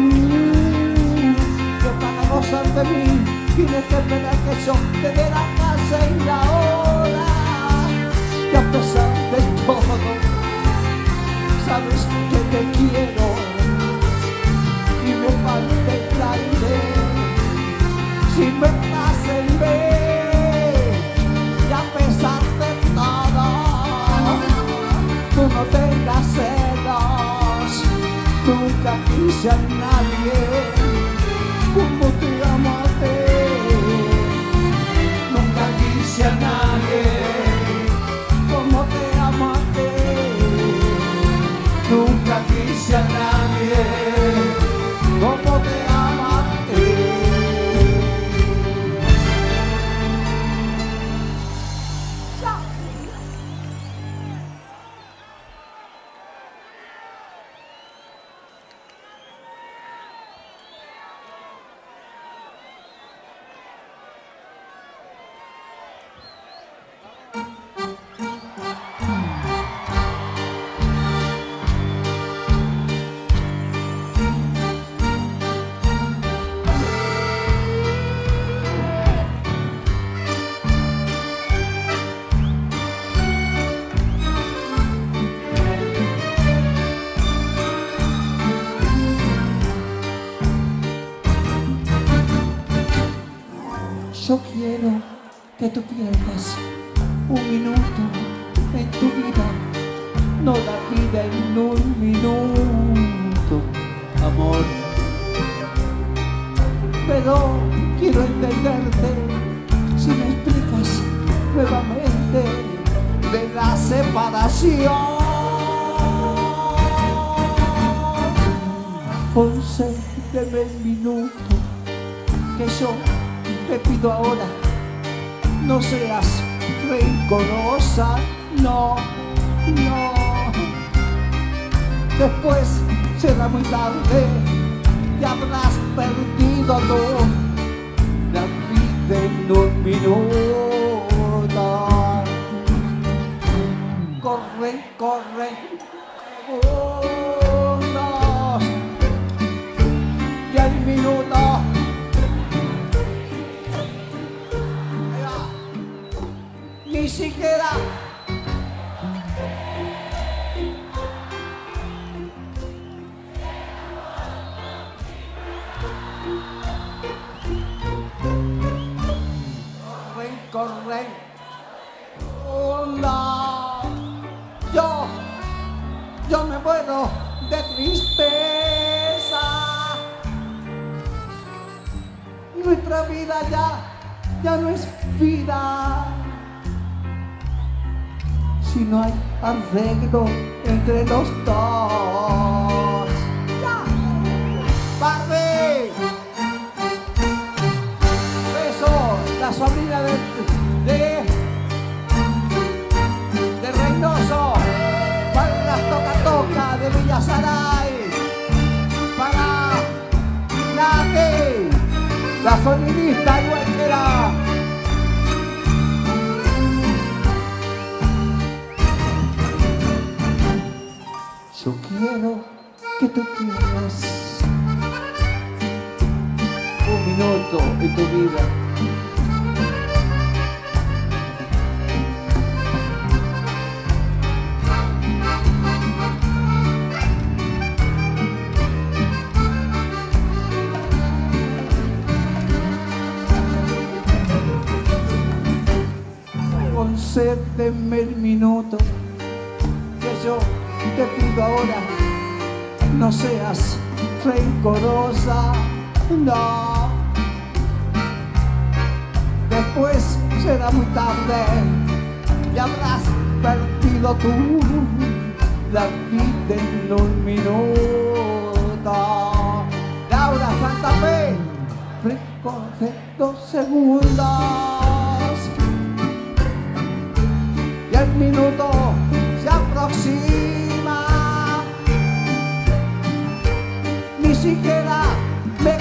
que para gozar de mí tienes que esperar que yo te dé la casa y la hora. Y a pesar de todo, sabes que te quiero y me falta el aire. Si me estás en vez, y a pesar de todo, tú no tengas celos. Nunca quise a nadie como te amaste. Nunca quise a nadie como te amaste. Nunca quise a nadie como te amaste. Yo quiero que tú pierdas un minuto en tu vida, no la vida en un minuto, amor. Pero quiero entenderte si me explicas nuevamente de la separación. Concédeme el minuto que yo te pido ahora. No seas rencorosa, no, no. Después será muy tarde y habrás perdido tú la vida en un minuto. Corre, corre, segundos y el minuto. Ni siquiera corre. No. Yo me muero de tristeza. Nuestra vida ya no es vida. Si no hay arreglo entre los dos. ¡Ya! ¡Barbie! Eso, la sobrina de Reynoso, para las toca-toca de Villa Saray, para Nati, la sonidista igual que era. Yo quiero que tú tienes un minuto en tu vida. Concédeme el minuto que yo te pido ahora. No seas rencorosa, no. Después será muy tarde y habrás perdido tú la vida en un minuto. Laura Santa Fe, recoge 2 segundos y el minuto se aproxima. Ni siquiera me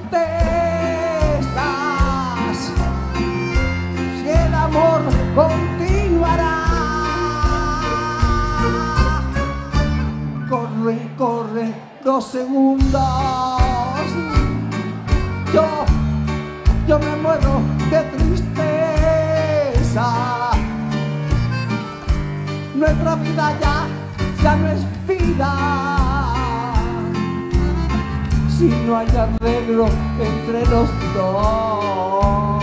contestas si el amor continuará. Corre, corre 2 segundos. Yo me muero de tristeza. Nuestra vida ya no es vida. Si no hay arreglo entre los dos.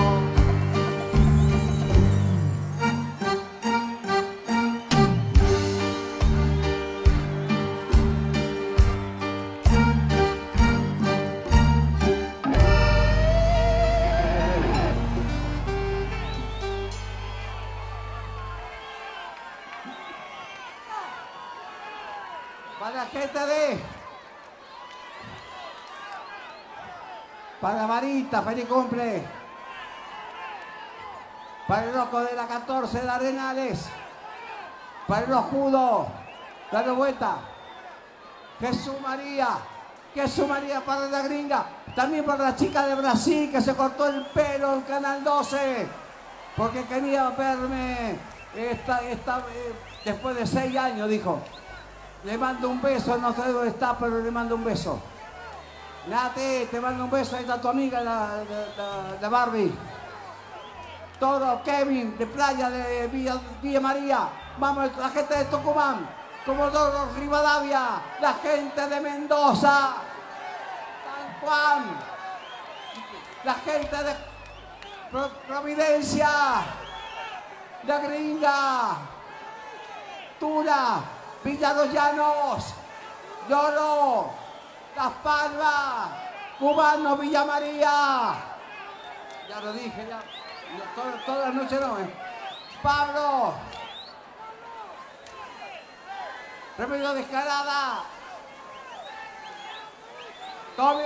Para la gente para Marita, feliz cumple. Para el loco de la 14 de Arenales. Para los judos, dale vuelta. Jesús María para la gringa. También para la chica de Brasil que se cortó el pelo en Canal 12. Porque quería verme después de 6 años, dijo. Le mando un beso, no sé dónde está, pero le mando un beso. Nati, te mando un beso, ahí está tu amiga, la Barbie. Toro, Kevin, de Playa de Villa María. Vamos, la gente de Tucumán, Comodoro Rivadavia, la gente de Mendoza, San Juan, la gente Providencia, La Gringa, Tuna, Villa Los Llanos, Lloro, Las Palmas, Cubano, Villa María. Ya lo dije, ya. Toda la noche no, Pablo, Remedio de Escalada, Toby,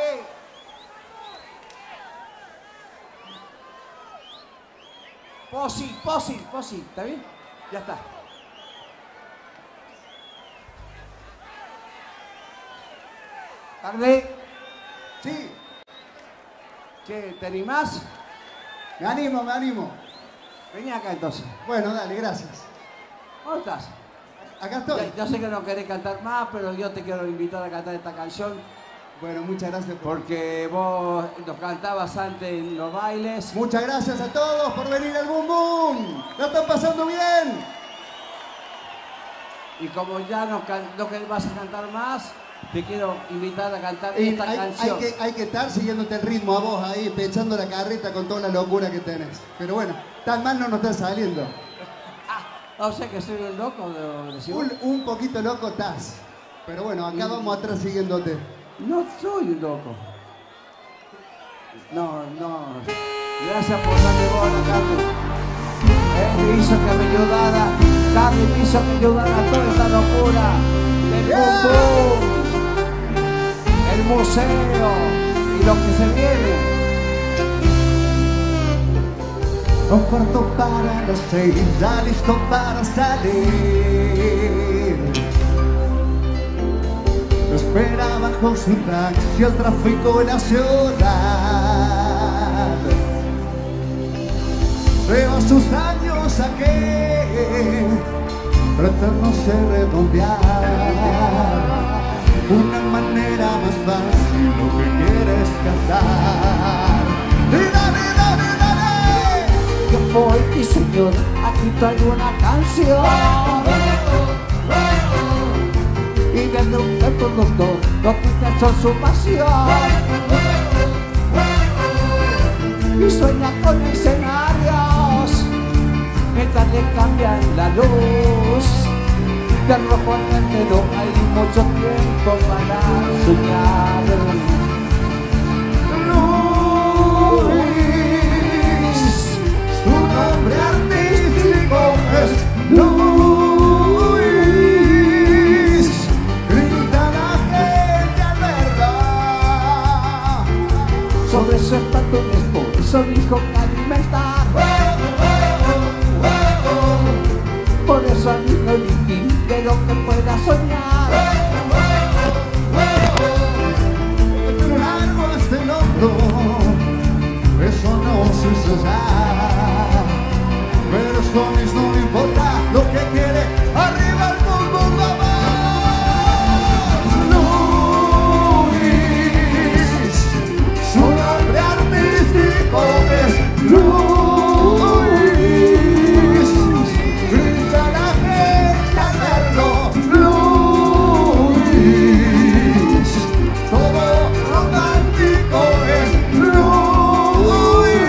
Posi, ¿está bien? Ya está. ¿Tarde? Sí. ¿Qué, te animás? Me animo. Vení acá entonces. Bueno, dale, gracias. ¿Cómo estás? Acá estoy. Yo sé que no querés cantar más, pero yo te quiero invitar a cantar esta canción. Bueno, muchas gracias. Porque vos nos cantabas antes en los bailes. Muchas gracias a todos por venir al Boom Boom. ¿La están pasando bien? Y como ya no vas a cantar más, te quiero invitar a cantar esta canción. Hay que estar siguiéndote el ritmo a vos ahí, pechando la carreta con toda la locura que tenés. Pero bueno, tan mal no nos está saliendo. O sea que soy un loco de un poquito loco estás. Pero bueno, acá vamos atrás siguiéndote. No soy un loco. No. Gracias por darme bola, Carlos. Él me hizo que me ayudara. Carlos me hizo que me ayudara a toda esta locura. Del Boom Boom, el museo y lo que se viene. Un cuarto para las 6, ya listo para salir. Espera bajo su taxi el tráfico en la ciudad. Lleva sus años aquí, tratándose de redondear una manera más fácil lo que quieres cantar. Yo voy y señor, aquí traigo una canción. Y viendo un canto los dos, los que son su pasión. Y sueña con escenarios mientras le cambian la luz. Del rojo al verde no hay mucho tiempo para soñar. Su nombre artístico es Luis. Grita la gente al verla. Sobre su estatus mi esposo dijo que alimentar. Por eso a mí no le impide lo que pueda soñar. Pero largo este loco, eso no se usa ya. Pero Sonis no le importa lo que quiere. Arriba el mundo, Luis. Su nombre artístico es Luis. Grita la gente al verlo, Luis. Todo romántico es Luis.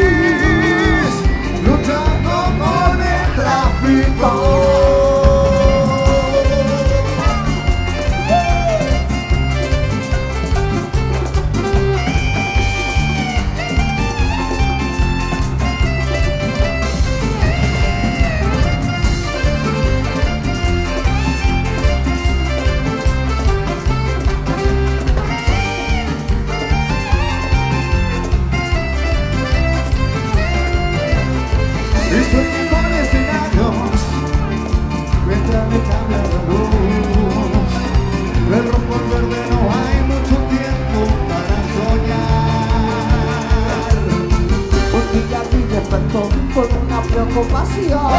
Luchando con el tráfico. Estoy con escenarios mientras me cambia la luz. Del rojo al verde no hay mucho tiempo para soñar. Un día vi despertó con una preocupación.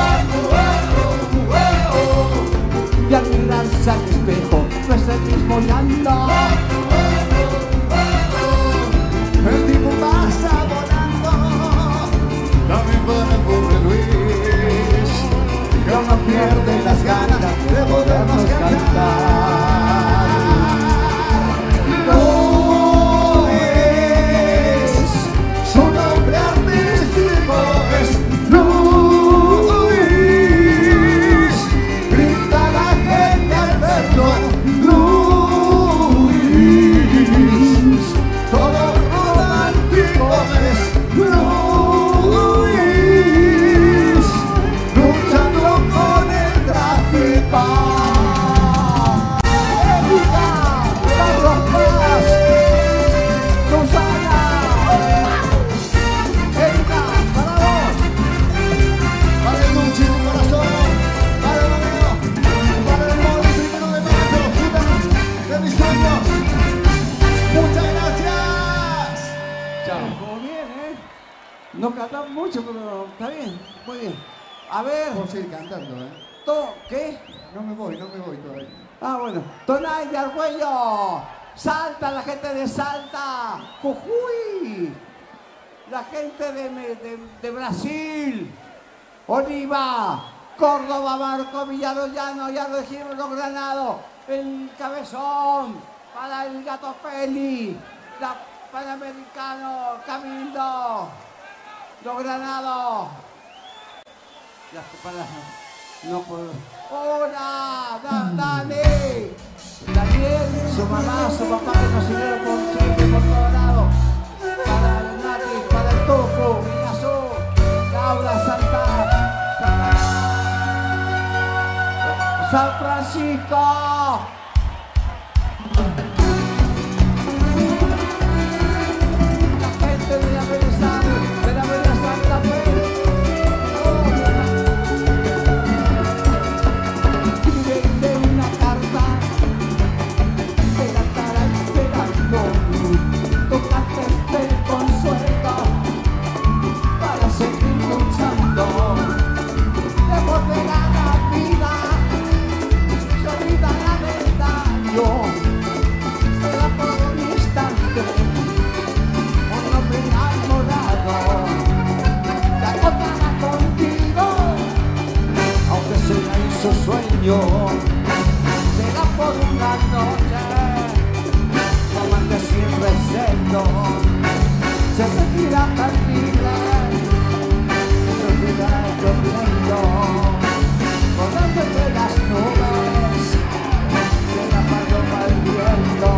Y al mirarse al espejo no es el mismo llanto. El tiempo pasa volando, también para el pobre Luis, que no pierde las ganas de podernos cantar. Luis, su nombre artístico No cantamos mucho, pero está bien, muy bien. A ver. Vamos a seguir cantando, ¿eh? ¿Qué? No me voy todavía. Ah, bueno. Tonay de Argüello. Salta, la gente de Salta. Jujuy. La gente de Brasil. Oliva. Córdoba, Marco, Villarollano, ya lo dijimos, Los Granados. El Cabezón. Para el Gato Feli. La Panamericano. Camilo. Los Granados. No puedo. ¡Hola! ¡Dale! Daniel, su mamá, su papá que nos siguieron por siempre, por todos lados. Para el Nati, para el Toco, Miñazú, Laura, San Francisco. La gente de la Avenida Santa Fe. Su sueño será por una noche, amante sin recelo, se sentirá tan libre, se olvidará lloviendo, volando entre las nubes, de la paloma al viento.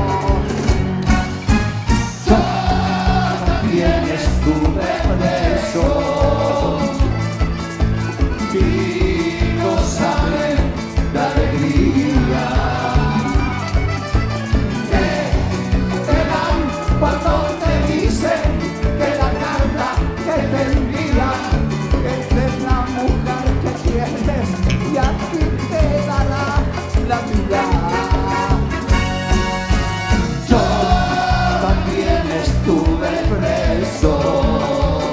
Yo también estuve preso. Sabe la alegría que te dan cuando te dicen que la carta que te envían es la mujer que quieres y a ti te dará la vida. Yo también estuve preso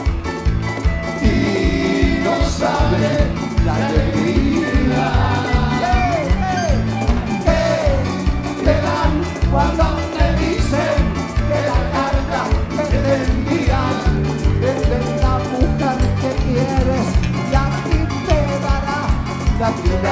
y no sabe la alegría que te dan cuando te dicen que la carta que te envían es de la mujer que quieres y a ti te dará la vida.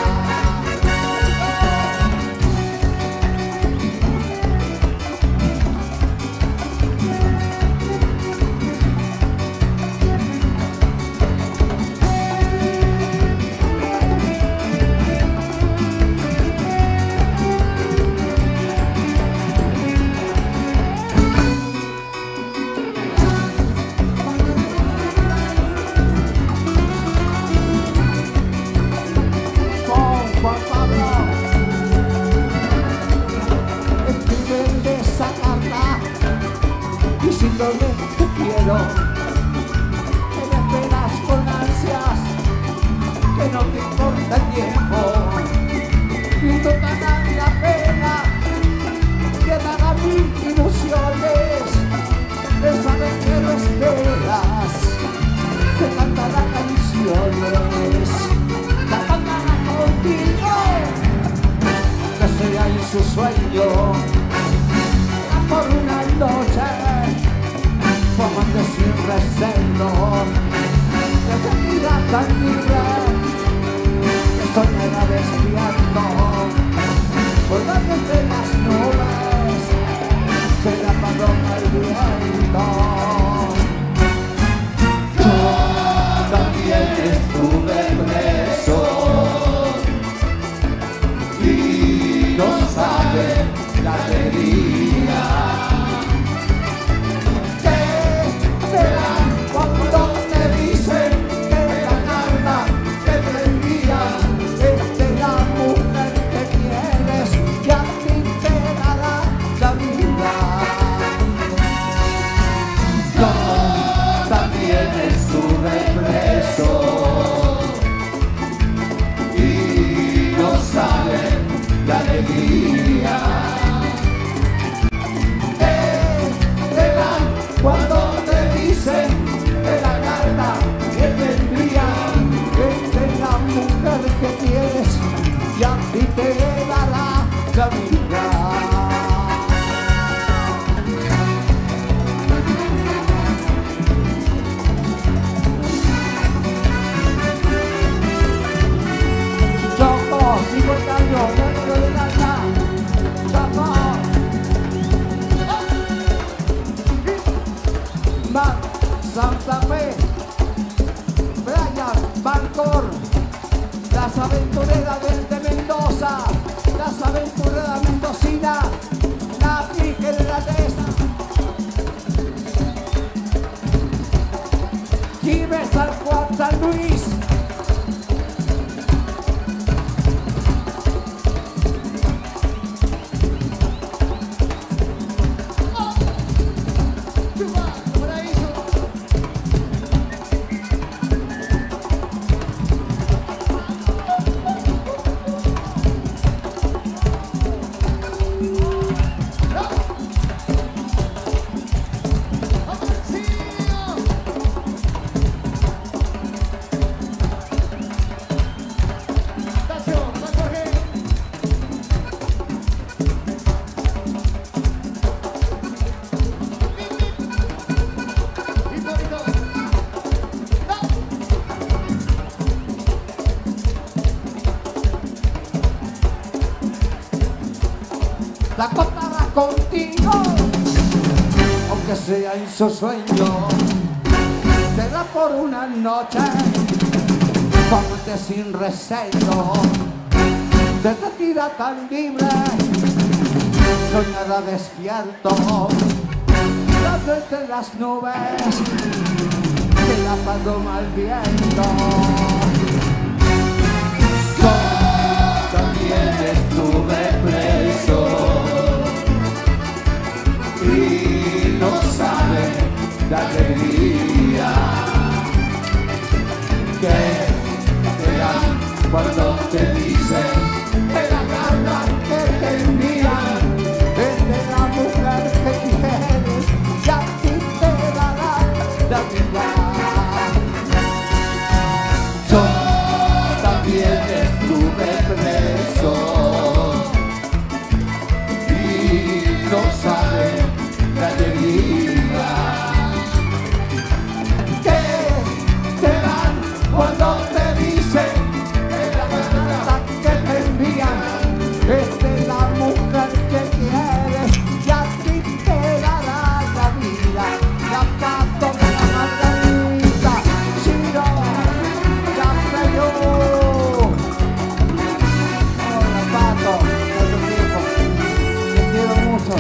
Diciéndole te quiero, que me esperas con ansias, que no te importa el tiempo, y tocará la pena, que dará mil ilusiones, de saber que no esperas, te cantará canciones, la cantará contigo, que sea en su sueño, por una noche, amante sin recelo, que te mira tan libre, que soñará despierto, volando entre las nubes, que la paloma el viento. Yo también estuve preso y no sabe la Luis. La contará contigo, aunque sea en su sueño. Te da por una noche, ponte sin recelo. Te tira tan libre, soñará despierto. Dando entre las nubes, que la paloma al viento. También estuve preso y no sabe la alegría que te dan cuando te dicen de la carga que te envían, desde la mujer que quieres, y a ti te dará la vida. yo también estuve preso y no sabe la alegría Que te dan cuando te dicen de la carga que te envían, desde la mujer que quieres, y a ti te dará la vida. La pato de la margarita, si no, la falló. Hola pato, tanto tiempo, te quiero mucho.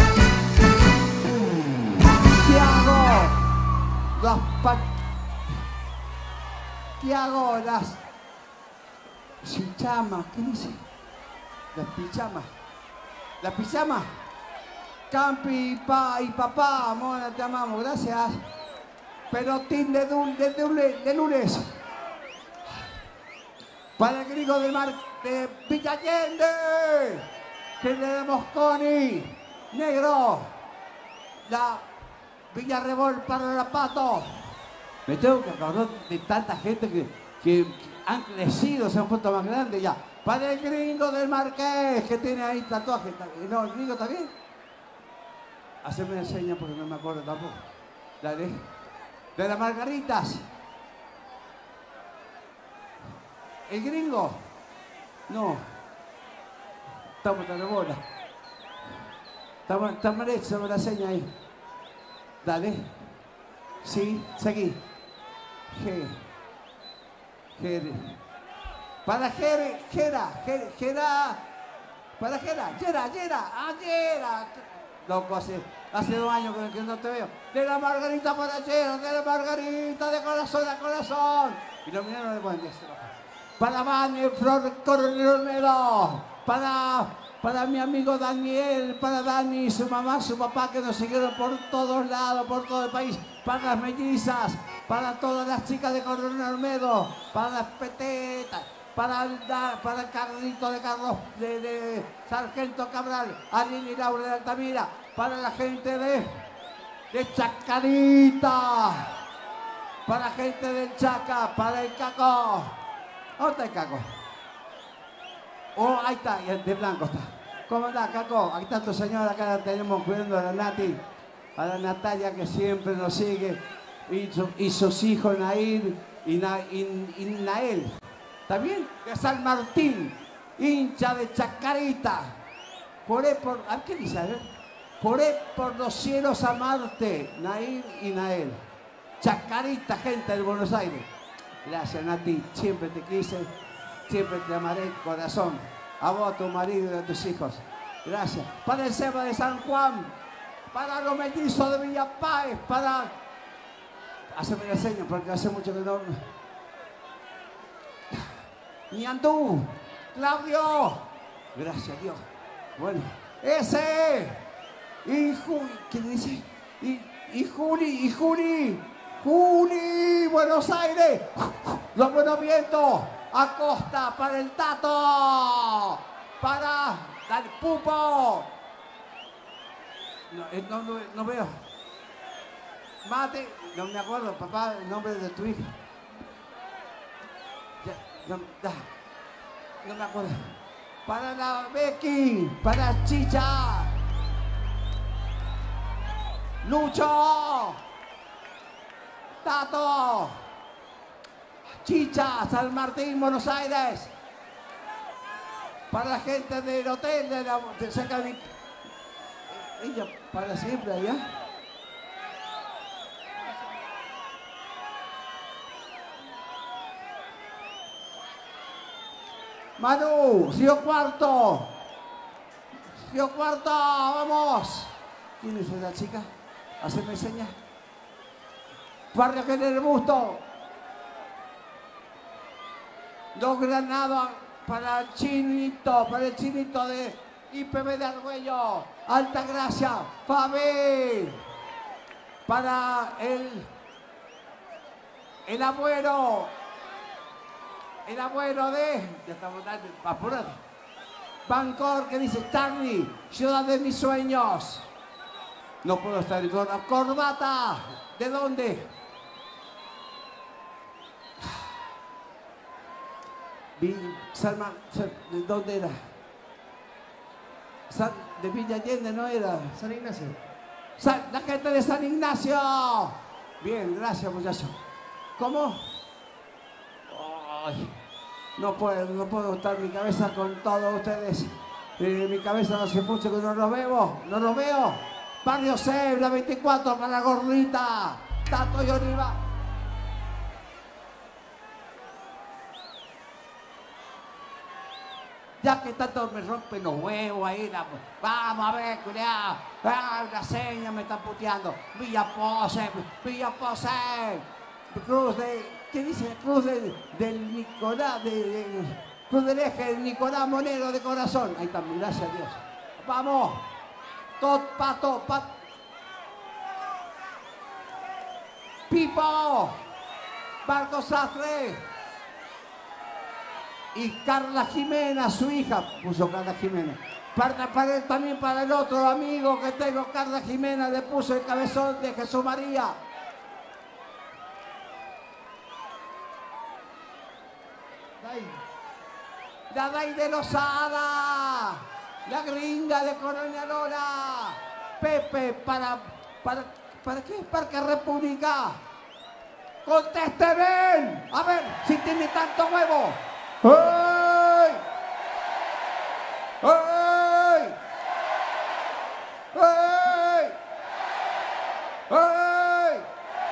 ¿Qué hago? ¿Qué hago? Las pijamas, ¿qué dice? Las pijamas. Las pijamas. Campi, pa y papá, mona, te amamos, gracias. Pelotín de lunes. Para el gringo de Villa Allende, que de Mosconi, negro, la Villa Rebol para la Pato. Me tengo que acordar de tanta gente que han crecido, se han puesto más grandes ya. Para el gringo del Marqués, que tiene ahí tatuajes. No, el gringo también. Haceme una seña porque no me acuerdo tampoco. La de las margaritas. El gringo. No. Estamos tan de bola. Estamos hechos la seña ahí. Dale. Sí, seguí. Para Gera. Loco, hace 2 años que no te veo. De la margarita para Gera, de la margarita de corazón a corazón. Y lo miraron de buen día. Para Vane, Flor Coronel Olmedo. Para mi amigo Daniel, para Dani, su mamá, su papá, que nos siguieron por todos lados, por todo el país. Para las mellizas, para todas las chicas de Coronel Olmedo, para las petetas, para el Carlito de Carlos, de Sargento Cabral, Ariel y Laura de Altamira, para la gente de Chacarita, para la gente del Chaca, para el Caco. ¿Dónde está el Caco? Oh, ahí está, de blanco está. ¿Cómo está, Caco? Aquí está tu señora, acá la tenemos cuidando a la Nati, a la Natalia que siempre nos sigue, y sus hijos Nair y Nael. ¿También? De San Martín, hincha de Chacarita. ¿Qué dice? Poré por los cielos a Marte, Nair y Nael. Chacarita, gente de Buenos Aires. Gracias, Nati, siempre te quise. Siempre te amaré, corazón. A vos, a tu marido y a tus hijos. Gracias. Para el Seba de San Juan. Para los mellizos de Villa Páez. Para... Haceme la seña porque hace mucho que no... Ñandú, Claudio. Gracias a Dios. Bueno, ese. Y ¿qué dice? Y Juli, Buenos Aires. Los buenos vientos. Acosta para el Tato. Para el Pupo. No veo. Mate, no me acuerdo, papá, el nombre de tu hija. Ya, no me acuerdo. Para la Becky, para Chicha. Lucho. Tato. Chicha, San Martín, Buenos Aires. Para la gente del hotel de cerca de mi... Ella para siempre allá. Manu, Río Cuarto, vamos. ¿Quién es esa chica? Haceme señas. Barrio General Busto. Dos granadas para el chinito de IPB de Argüello. Alta Gracia, Fabi. Para el abuelo. El abuelo de... Ya estamos dando apurado. Bancor, que dice Charlie, ciudad de mis sueños. No puedo estar con la corbata. ¿De dónde? Salma, ¿de dónde era? De Villa Allende, ¿no era? San Ignacio. La gente de San Ignacio. Bien, gracias, muchachos. ¿Cómo? Ay, no puedo estar mi cabeza con todos ustedes. Mi cabeza no se puso que no lo veo. Barrio C, la 24 para la gorrita. Tato y Oliva. Ya que tanto me rompen los huevos ahí, vamos a ver, cuidado. La seña me están puteando. Villa Pose. Cruz de... ¿Qué dice? Cruz del Nicolás, Cruz del Eje, del Nicolás Monero de corazón. Ahí está, gracias a Dios. Vamos. Pato. Pipo. Marco Sastre. Y Carla Jimena, su hija, puso Carla Jimena. También para el otro amigo que tengo, Carla Jimena, le puso el cabezón de Jesús María. La Day de Lozada, la gringa de Colonia Lola, Pepe, ¿para qué? Parque República. Conteste bien, a ver si tiene tanto huevo. ¡Hey! ¡Hey! ¡Hey! ¡Hey!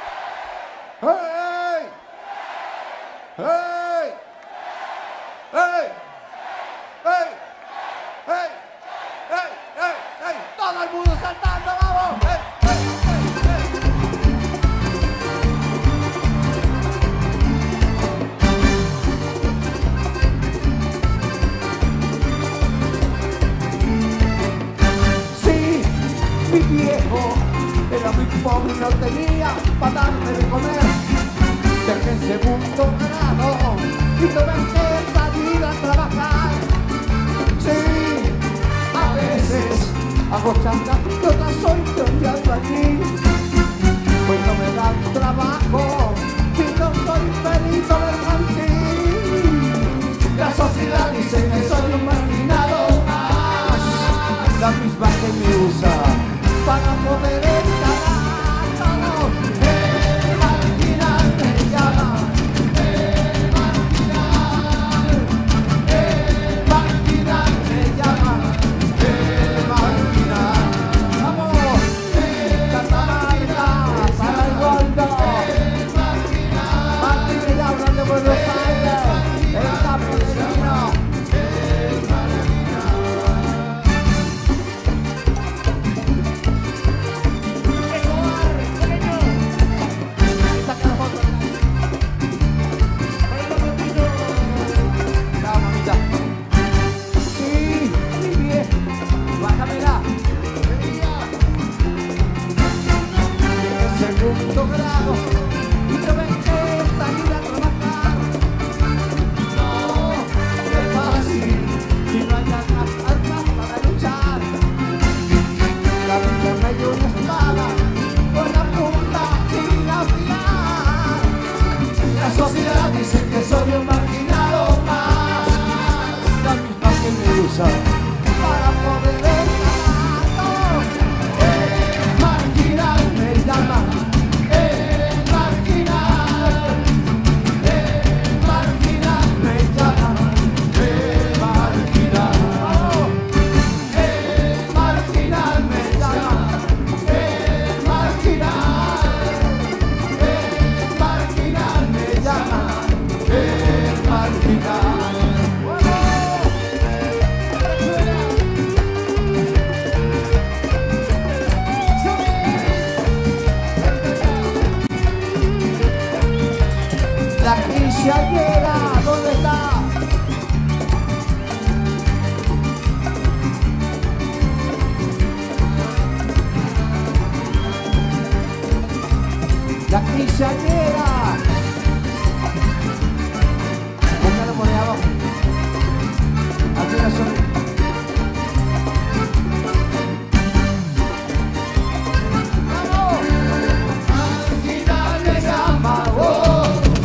¡Hey! ¡Hey! ¡Hey! ¡Hey! ¡Hey! ¡Hey! ¡Hey! ¡Hey! ¡Todo el mundo saltando! ¡Vamos! ¡Hey! Sí, mi viejo era muy pobre y no tenía para darme de comer. Dejé el segundo grado y tuve que salir a trabajar. Sí, a veces hago changa y otras soy cambiando allí. Pues no me dan trabajo y no soy perito mercantil. La sociedad dice que soy un marginado más, la misma que me usa para poder encarar todo. El marginal me llama. segundo grado y tuve que salir a trabajar. No es fácil si no hay armas para luchar. La vida me dio una espada con la punta sin afilar. La sociedad dice que soy un marginado más, la misma que me usa para poder escapar. El marginal me llama, el marginal me llama, el marginal me llama, el marginal me llama, el marginal. La quinceañera, ¿dónde está? La quinceañera. Póngalo por ahí abajo. Aquí la zona. ¡Vamos! Marginal me llama, oh.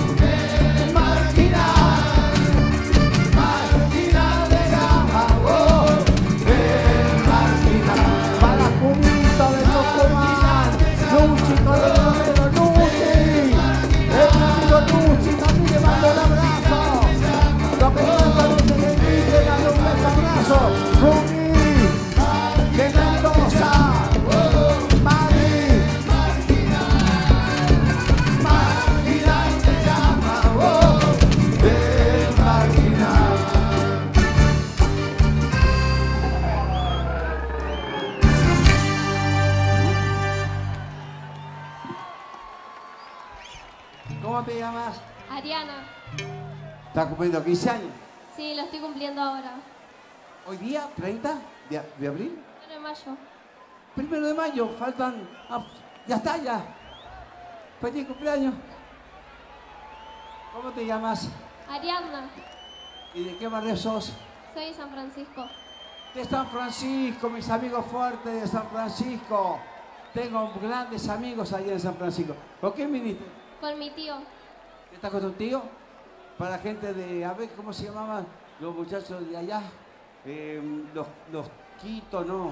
¿Cómo te llamas? Ariana. ¿Estás cumpliendo 15 años? Sí, lo estoy cumpliendo ahora. ¿Hoy día, 30 de abril? 1 de mayo. 1 de mayo, faltan... ya está, ya. Feliz cumpleaños. ¿Cómo te llamas? Ariana. ¿Y de qué barrio sos? Soy de San Francisco. De San Francisco, mis amigos fuertes de San Francisco. Tengo grandes amigos allá en San Francisco. ¿Por qué viniste? Con mi tío. ¿Estás con tu tío? Para gente de, a ver, ¿cómo se llamaban los muchachos de allá? Los Quito, ¿no?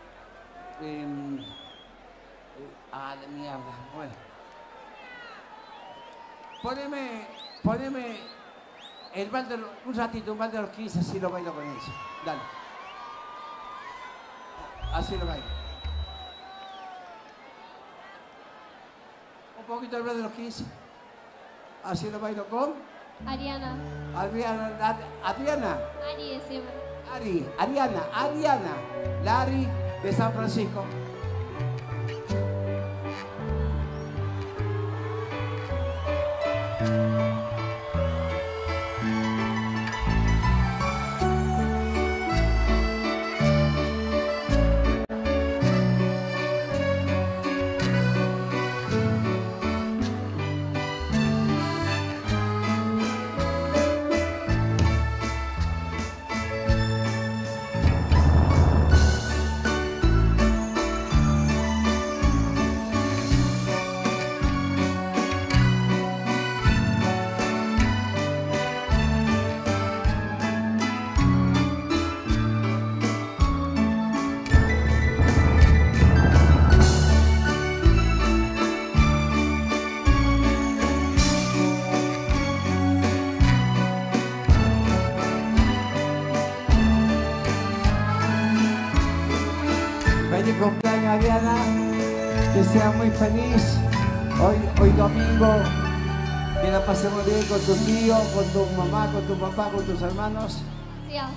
De mierda, bueno. Poneme el balde, un ratito, un balde de los 15, así lo bailo con ellos. Dale. Así lo bailo. Un poquito el balde de los 15. Así lo bailo con Ariana. Adriana. Ari de siempre. Ariana. La Ari de San Francisco. Feliz cumpleaños, Ariana, que sea muy feliz hoy domingo, que la pasemos bien con tu tío, con tu mamá, con tu papá, con tus hermanos. Dios.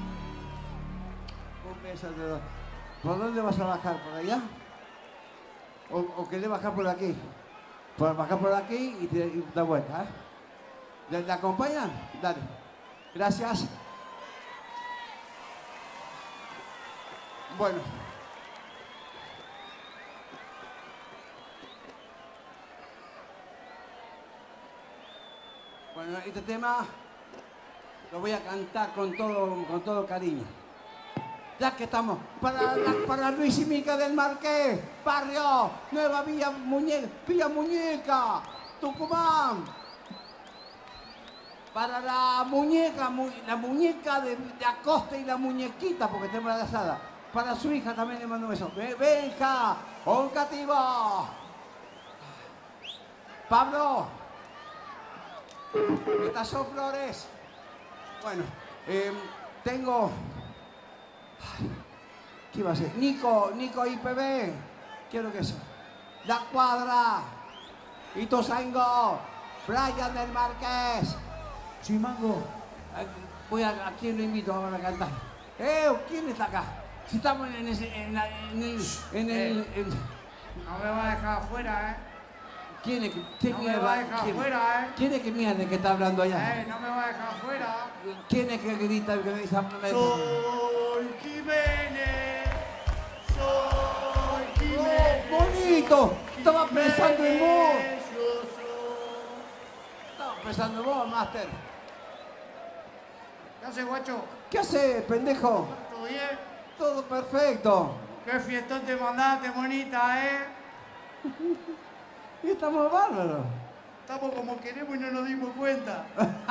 Un beso de dos. ¿Por dónde vas a bajar? ¿Por allá? ¿O querés bajar por aquí? Bajar por aquí y te da vuelta, ¿eh? ¿La acompañan? Dale. Gracias. Bueno. Bueno, este tema lo voy a cantar con todo cariño. Ya que estamos, para Luis y Mica del Marqués, barrio, Nueva Villa Muñeca, Tucumán. Para la muñeca de Acosta y la muñequita, porque está embarazada. Para su hija también le mando un beso. Benja, Oncativo. Pablo, estas son flores. Bueno, tengo... ¿Qué iba a ser? Nico IPB. Quiero que eso. La Cuadra. Itozaingo. Brian del Marqués. Chimango. ¿A quién lo invito ahora a cantar? ¿Quién está acá? Si estamos en el... No me va a dejar afuera, ¿Quién es que no me va a dejar afuera, ¿Quién es que mierda que está hablando allá? No me va a dejar afuera. ¿Quién es que grita que me dice? Soy Jiménez. Soy Jiménez. ¡Bonito! Estaba pensando en vos. Estaba pensando en vos, Master. ¿Qué haces, guacho? ¿Qué haces, pendejo? ¿Todo bien? Todo perfecto. Qué fiestón te mandaste, bonita, Y estamos bárbaros. Estamos como queremos y no nos dimos cuenta.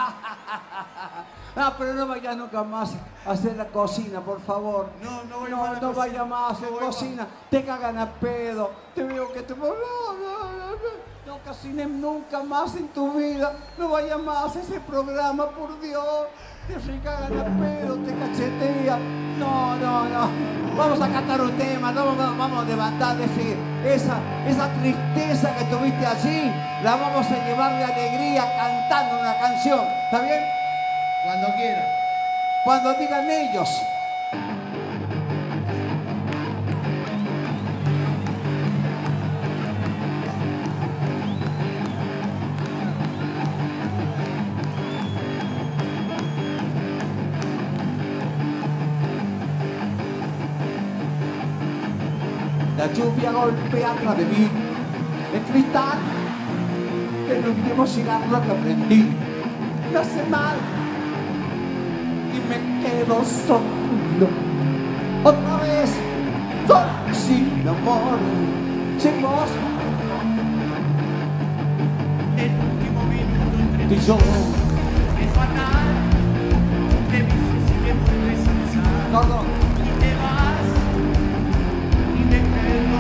Pero no vayas nunca más a hacer la cocina, por favor. No vayas más a hacer cocina. Te cagan a pedo. Te veo que te... No cocines nunca más en tu vida. No vayas más a ese programa, por Dios. Te recagan a pedo, te cachetea. No. Vamos a cantar un tema, vamos a levantar esa tristeza que tuviste allí. La vamos a llevar de alegría cantando una canción. ¿Está bien? Cuando quiera. Cuando digan ellos. La lluvia golpea atrás de mí, el cristal del último cigarro que prendí. Me hace mal y me quedo solo. Otra vez, solo, sin amor, sin vos. El último minuto entre Y yo, es fatal. Te dices y me vuelves a besar. Gordo. Y te vas. Me quedo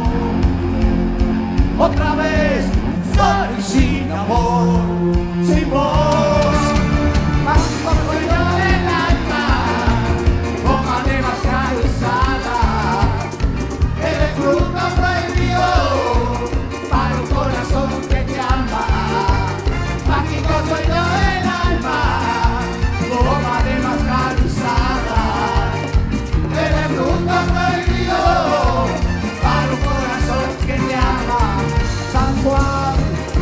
solo. Otra vez, soy sin amor, sin vos. Más corrido del alma, goma demasiado usada. Eres fruto prohibido para un corazón que te ama. Mágico sueño del alma, goma demasiado usada. Eres fruto prohibido para un corazón que te ama. San Juan.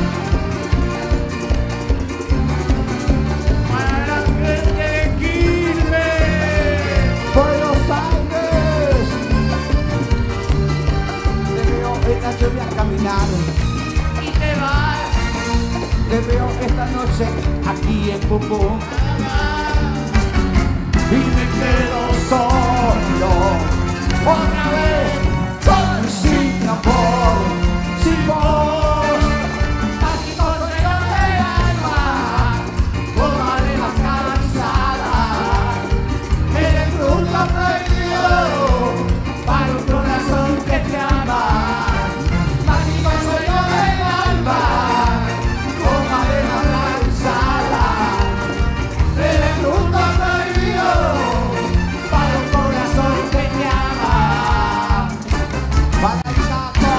Para la gente de Quilmes. Buenos Aires. Te veo esta lluvia caminar. Y te vas. Te veo esta noche aquí en Pupú. Y me quedo solo. Otra vez, soy sin amor, sin vos. Mágico sueño del alma, goma de las cansadas. Eres fruto prohibido para un corazón que te ama. Mágico sueño del alma, goma de las cansadas. Eres fruto prohibido para un corazón que te ama. Para el saco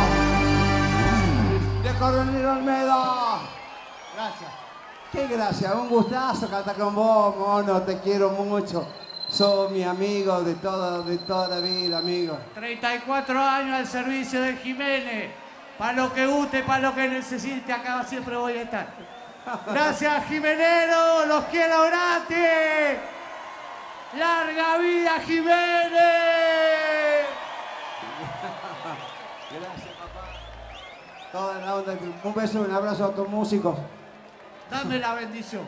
de Coronel Olmedo. Gracias. Qué gracias, un gustazo cantar con vos, mono, te quiero mucho. Sos mi amigo de toda la vida, amigo. 34 años al servicio de Jiménez. Para lo que guste, para lo que necesite, acá siempre voy a estar. Gracias, Jimenero, los quiero gratis. ¡Larga vida, Jiménez! Gracias, papá. Toda la onda. Un beso y un abrazo a tus músicos. Dame la bendición.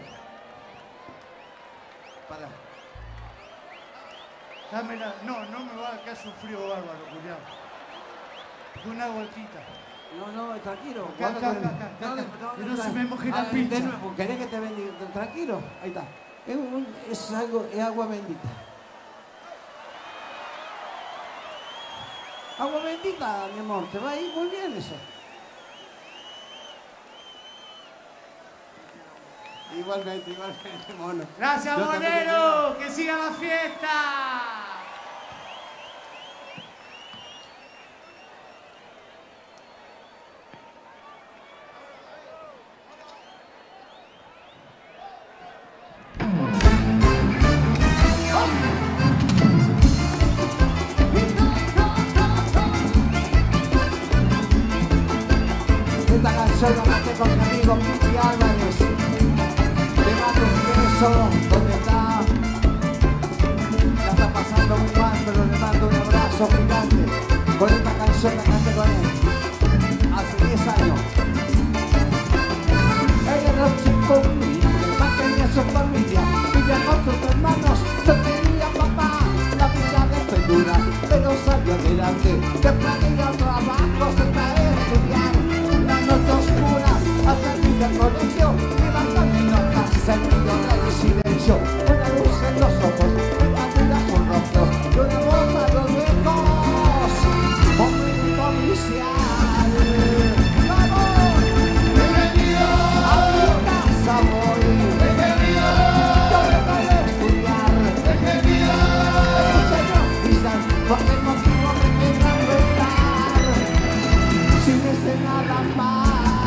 Para. Dame la... No me va a quedar un frío bárbaro, culiao. Una gotita. No, tranquilo. Acá. Que no se me moje la pincha. De nuevo, ¿querés que te bendiga? Tranquilo, ahí está. Es agua bendita. Agua bendita, mi amor, te va a ir muy bien eso. Igualmente, mono. Gracias, Monero. Que siga la fiesta. Esta canción la canté con mi amigo Miki Álvarez. Le mando un beso donde está. La está pasando muy mal, pero le mando un abrazo gigante. Con esta canción la canté con él hace 10 años. Ella era un chico humilde, mantenía su familia, vivía con sus hermanos. Yo tenía papá, la vida de pendura, pero salió adelante. Temprano ir al trabajo, se trae a estudiar. Noche oscura, hasta el fin del colegio, iba camino a casa en medio del silencio, una luz en los ojos, una vida con rostro, y una voz a los lejos, momento policial. ¡Vamos! ¡Bienvenido! A mi casa voy. ¡Bienvenido! Yo vengo a estudiar. ¡Bienvenido! Escuchen noticias, porque el motivo me queda arreglar. Si no sé nada más.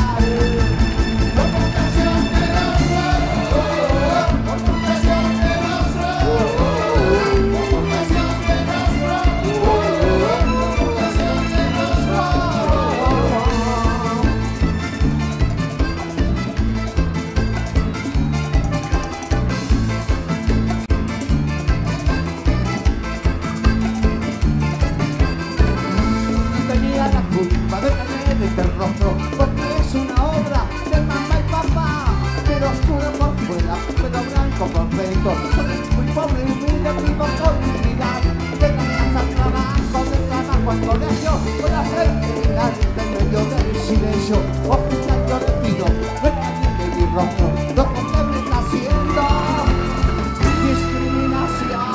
Tenía la culpa de tener este rostro, porque es una obra de mamá y papá, pero oscuro por fuera, pero blanco por dentro. Soy muy pobre y humilde, vivo con dignidad, de la casa al trabajo, del trabajo al colegio, con la frente delante en medio del silencio. Oficial, yo le pido, vengan de mi rostro, lo que usted me está haciendo, discriminación.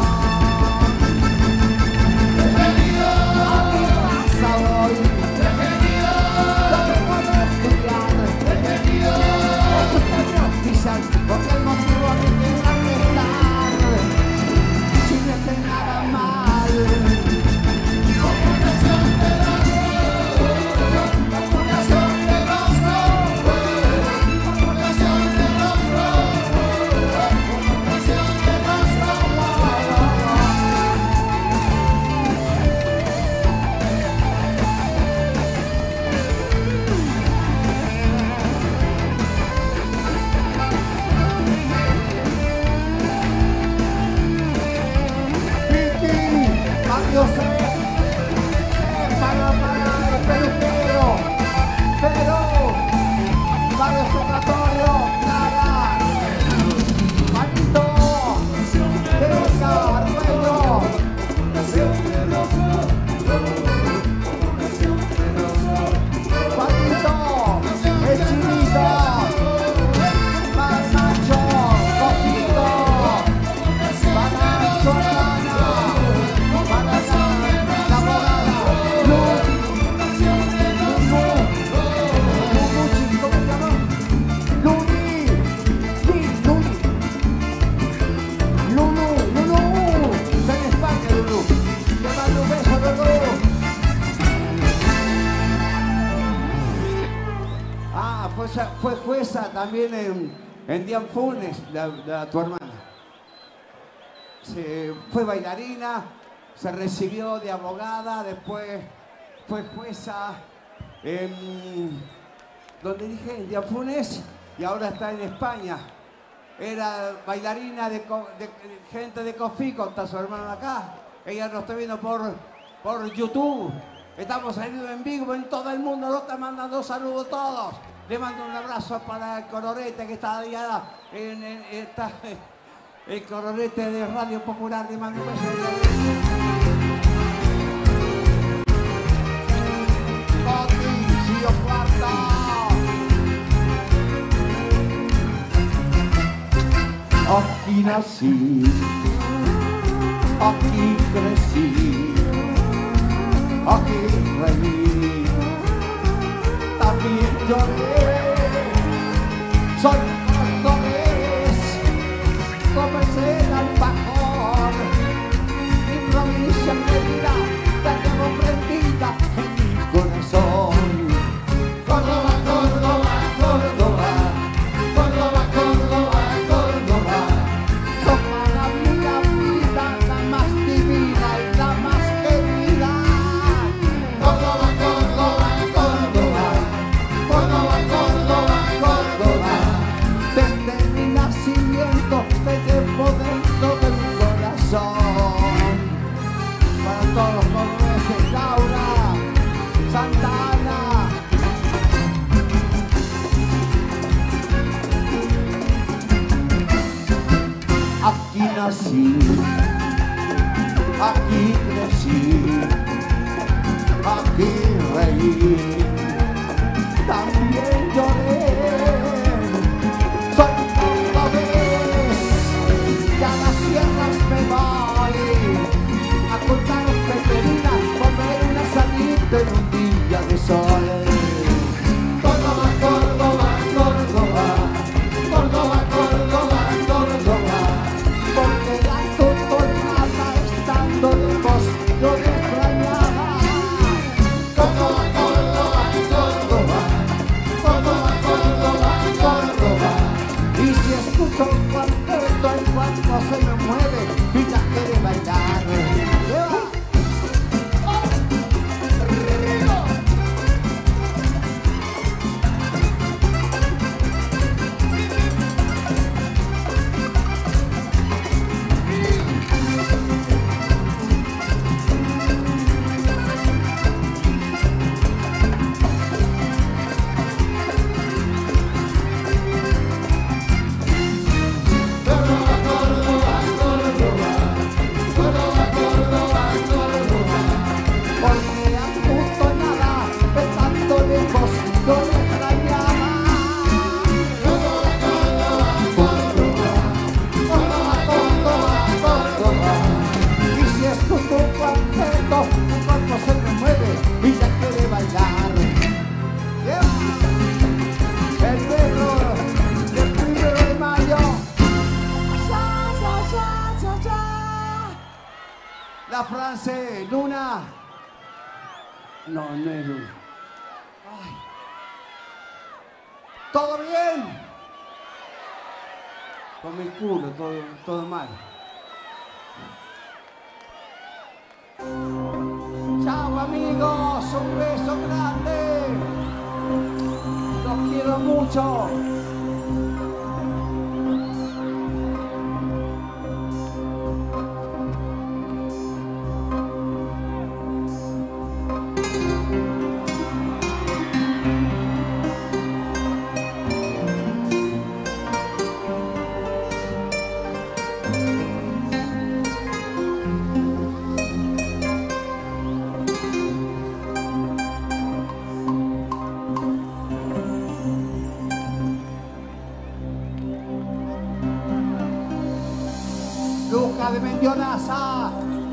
Bienvenido a mi casa hoy. Bienvenido. Yo vengo a estudiar. Bienvenido. Escuchen noticias, porque el motivo me queda arreglar. Si no esté nada mal. Vacunación de rostro. Vacunación de rostro. Vacunación de rostro. Vacunación de rostro. Adiós, para el peluquero, pero para el secretario, nada. Manito, derecha, cuello. Juanito, el chinito, más macho, cogido, para Solana. Fue jueza también en Dian Funes, tu hermana. Fue bailarina, se recibió de abogada, después fue jueza en, donde dije, en Dian Funes, y ahora está en España. Era bailarina de gente de Cofico, está su hermana acá. Ella nos está viendo por YouTube. Estamos saliendo en vivo en todo el mundo, nos está mandando saludos a todos. Le mando un abrazo para el Cororete que está allá el Cororete de Radio Popular. Le mando un beso. Aquí nací, aquí crecí, aquí reí, también lloré. Soy cordobés, comencé el alfajor, mi provincia querida, la tengo prendida en mi corazón. Córdoba, Córdoba, Córdoba, Córdoba, Córdoba, Córdoba, sos para mí la vida, la más divina y la más querida. Córdoba, Córdoba, Córdoba, Córdoba, Córdoba, Córdoba, desde mi nacimiento te llevo dentro de mi corazón. Para todos los cordobeses, Laura, Santa Ana. Aquí nací, aquí crecí, aquí reí, también lloré. Soy cordobés, y a las sierras me voy a contar peperinas, comer una salita en un día de sol. Córdoba, Córdoba, Córdoba, Córdoba, Córdoba, Córdoba, porque la tutorada estando lejos yo le extrañaba. Córdoba, Córdoba, Córdoba, Córdoba, Córdoba, Córdoba, y si escucho un cuarteto el cuerpo se me mueve y ya quiere bailar. La frase, Luna. No, no es Luna. Ay. ¿Todo bien? Con mi culo, todo mal. Chao amigos, un beso grande. Los quiero mucho. Luca de Mendionaza.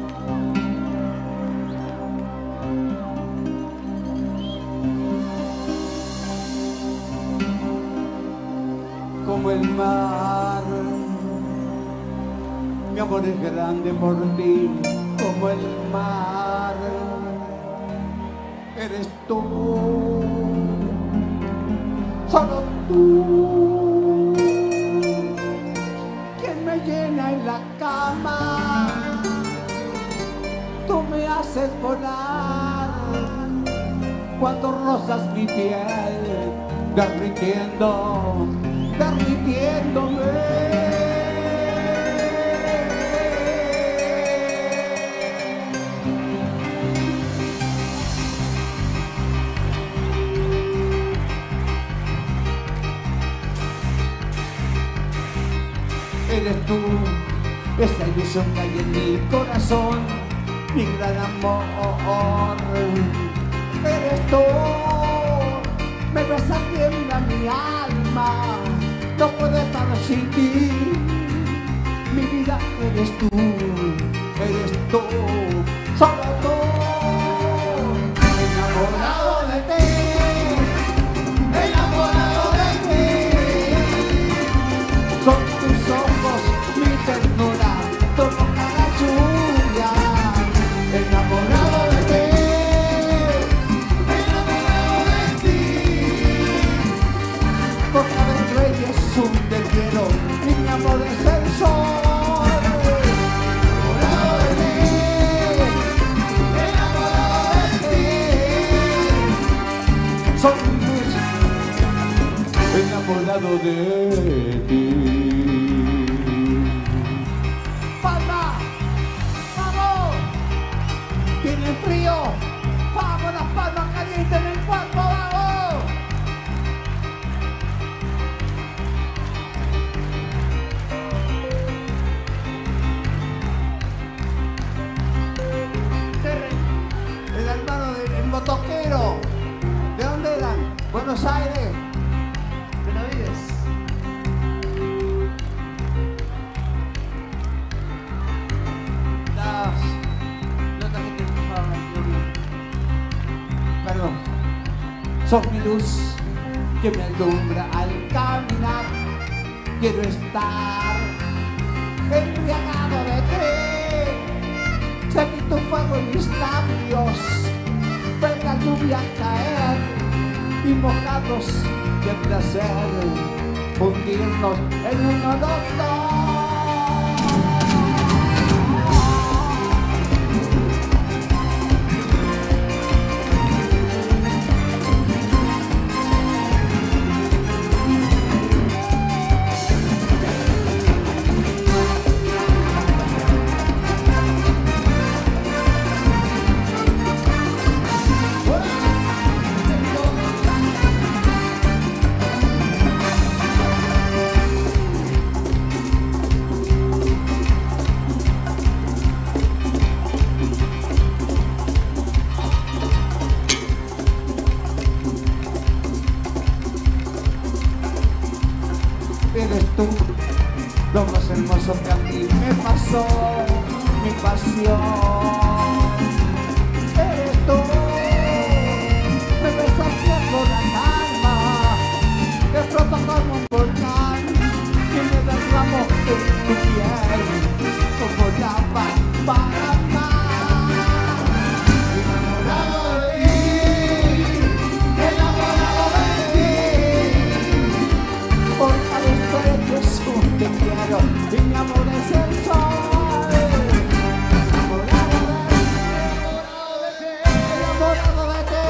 Como el mar, mi amor es grande por ti, como el mar, eres tú, solo tú, quien me llena en la cama, tú me haces volar, cuando rozas mi piel, derritiéndome. eres tú, esa ilusión que hay en mi corazón, mi gran amor. Eres tú, me desatienda mi alma, no puedo estar sin ti. Mi vida eres tú, solo tú. Enamorado de ti, enamorado de ti. Son tus ojos, mi ternura, tu boca la lluvia. Enamorado de ti, enamorado de ti. Porque adentro eres un te quiero, mi amor es el sol. Soy luz, enamorado de ti. ¡Palma! ¡Vamos! ¿Tiene frío? ¡Vamos, las palmas calientes en el cuerpo! ¡Vamos! El hermano del motoquero. ¿De dónde eran? Buenos Aires. Benavides. Las notas que te fijaban, perdón. Sos mi luz que me alumbra al caminar. Quiero estar embriagado de ti. Sentí tu fuego en mis labios. Ver la lluvia caer y mojados de placer fundirnos en un olor. Eres tú, lo más hermoso que a mí me pasó, mi pasión. Eres tú, me desafiando la calma, te floto como un volcán y me derramo en tu piel como lava para amar. Enamorado de ti, enamorado de ti. Porque te quiero y mi amor es el sol. Enamorado de ti, enamorado de ti.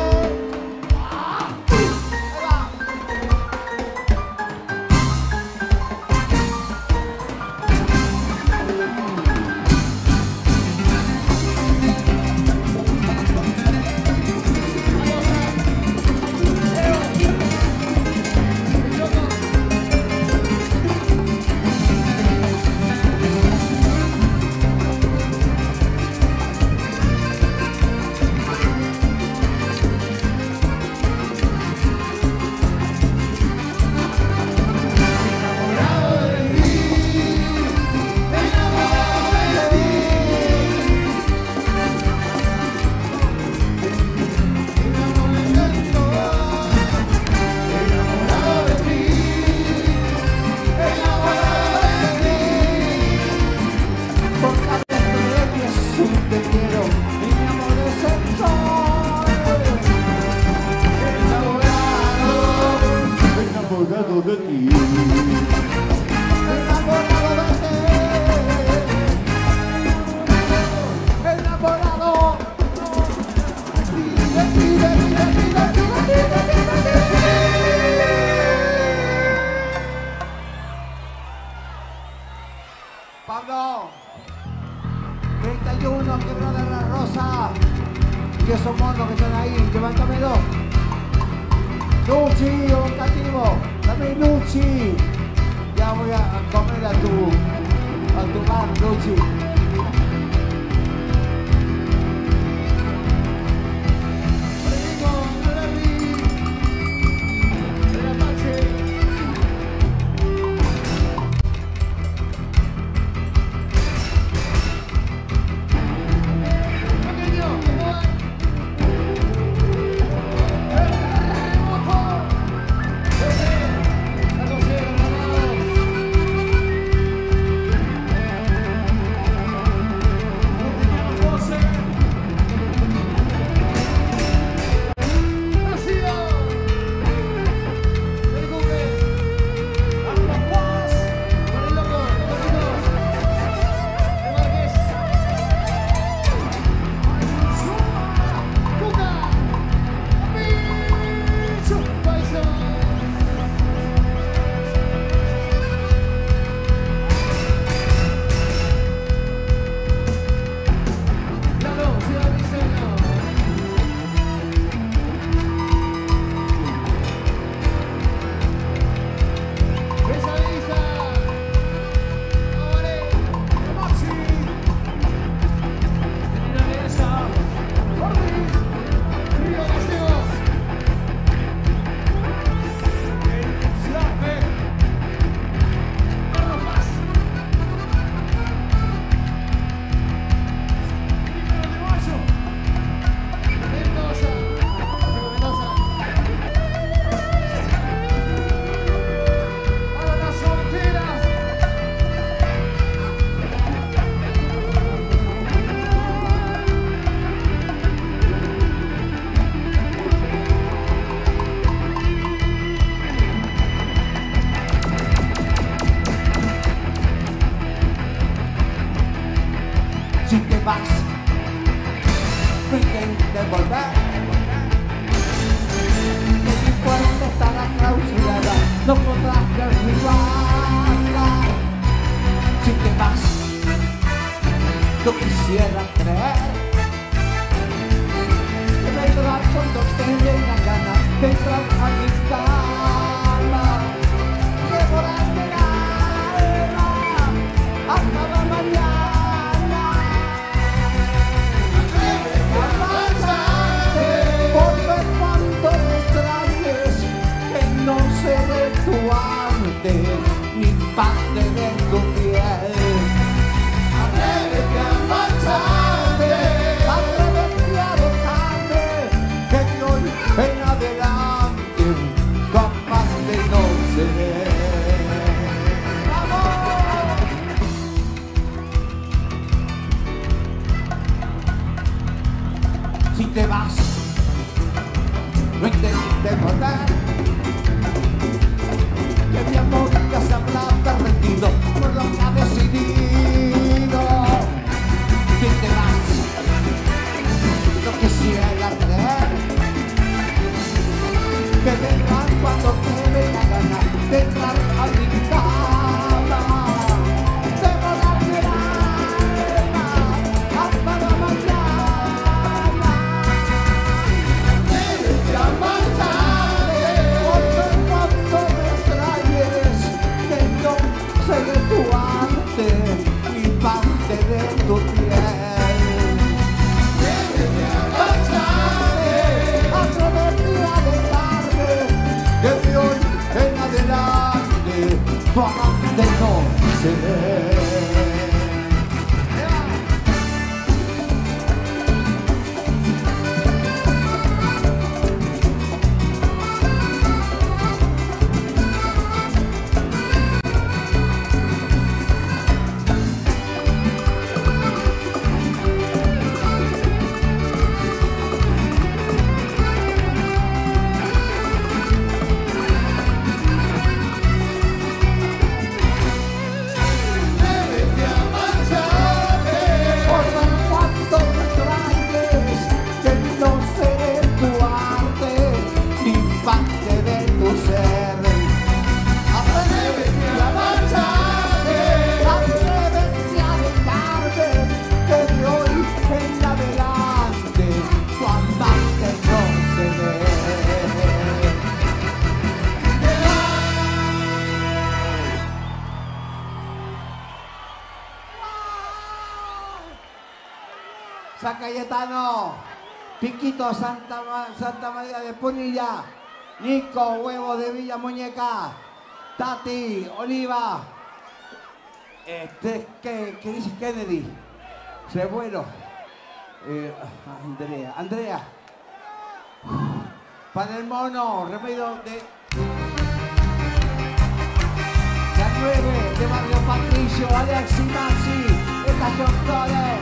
Enamorado de ti. Enamorado Pablo, 31, Quebrada de la Rosa. Y esos monos que están ahí, levántamelo. Luchi, un cativo, dame Luchi. Ya voy a comer a tu a tomar Luchi. Si te vas, no intentes volver. Que mi puerta estará clausurada, no podrás derribarla. Si te vas, no quisiera creer que vendrás cuando te dé la gana de entrar a mi cama, devorarte el alma hasta la mañana. No seré tu arte, ni parte de tu piel. Atrévete a marcharte, atrévete a dejarme, que de hoy en adelante capaz de no ser. ¡Vamos! Si te vas, no intentes volver. Que mi amor ya se habrá derretido por lo que ha decidido. Si te vas, no quisiera creer que vendrán cuando te dé la gana de entrar a mi cama, de volarte el alma hasta la mañana. Atrévete a marcharte, porque cuando me extrañes, que yo seré tu arte y parte de tu piel. Atrévete a marcharte, atrévete a dejarme, que de hoy en adelante tu amante no seré. San Cayetano, Piquito Santa María de Punilla, Nico Huevo de Villa Muñeca, Tati Oliva, ¿qué dice Kennedy? Revuelo, Andrea, para el mono, remedio de la 9 de Barrio Patricio, Alex y Maxi, Estación Flores.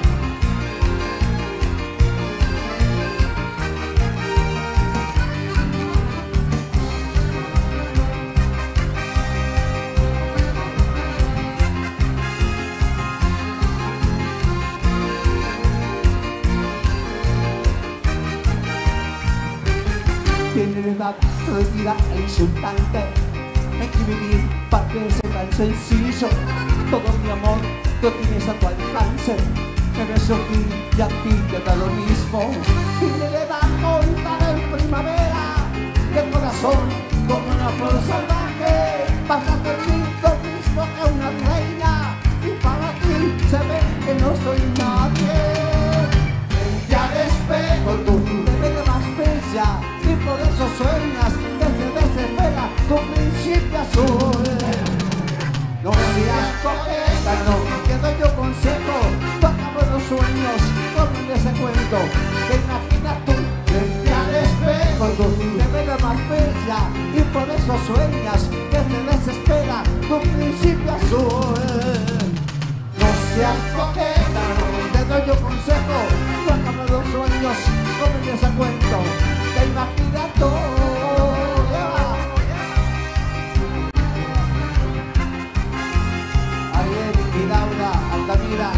Tiene la edad prohibida e insultante, hay que vivir para que sea tan sencillo. Todo mi amor lo tienes a tu alcance, me ves sufrir y a ti te da lo mismo. Tiene la edad corta de primavera, de corazón como una flor salvaje, vas a dormir lo mismo que una reina, y para ti se ve que no soy nadie. Frente al espejo tú te ves más bella, y por eso sueñas que se desespera tu principio azul. No seas coqueta, no te doy yo consejo, tú acabas los sueños con ese cuento. Te imaginas tú frente al espejo, tú te ves más bella, y por eso sueñas que se desespera tu principio azul. No seas coqueta, no te doy yo consejo, tú acabas los sueños con ese cuento. Te imaginas tú. Ariel y Laura Altamira.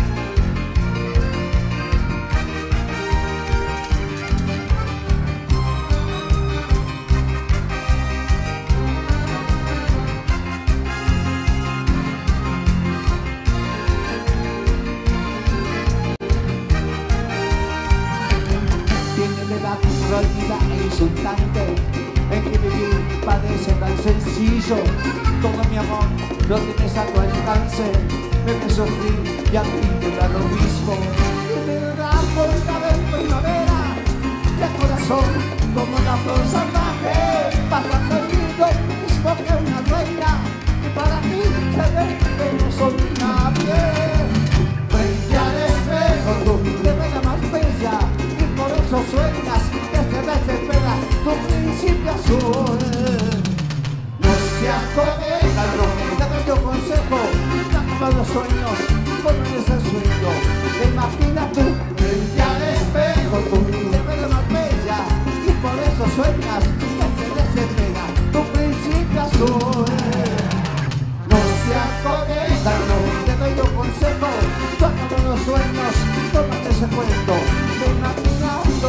Prohibida e insultante, en que vivir parece tan sencillo. Todo mi amor lo tienes a tu alcance, me ves sufrir y a ti te da lo mismo. Y me da vuelta de primavera, de corazón como una flor salvaje, vas a vivir lo mismo que una reina, y para ti se ve que no soy nadie. Frente al espejo tú te ves más bella, y por eso sueñas que se desespera tu principio azul. No seas coqueta, no te doy yo consejo, te acaban los sueños, como en ese sueño. Te imaginas tú frente al espejo, tú te ves más bella, y por eso sueñas que se desespera tu principio azul. No seas coqueta, no te doy yo consejo, tú acabas los sueños, tómate ese cuento. Te imaginas tú.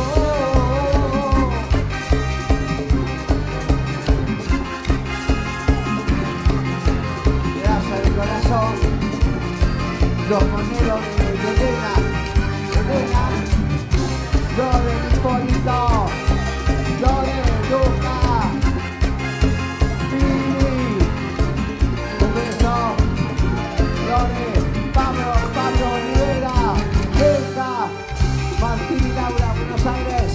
Los moneros de Elena, Lore Hipólito, Lore Luca, Pili, un beso, Lore, Pablo Olivera, Luca, Martín y Laura, Buenos Aires.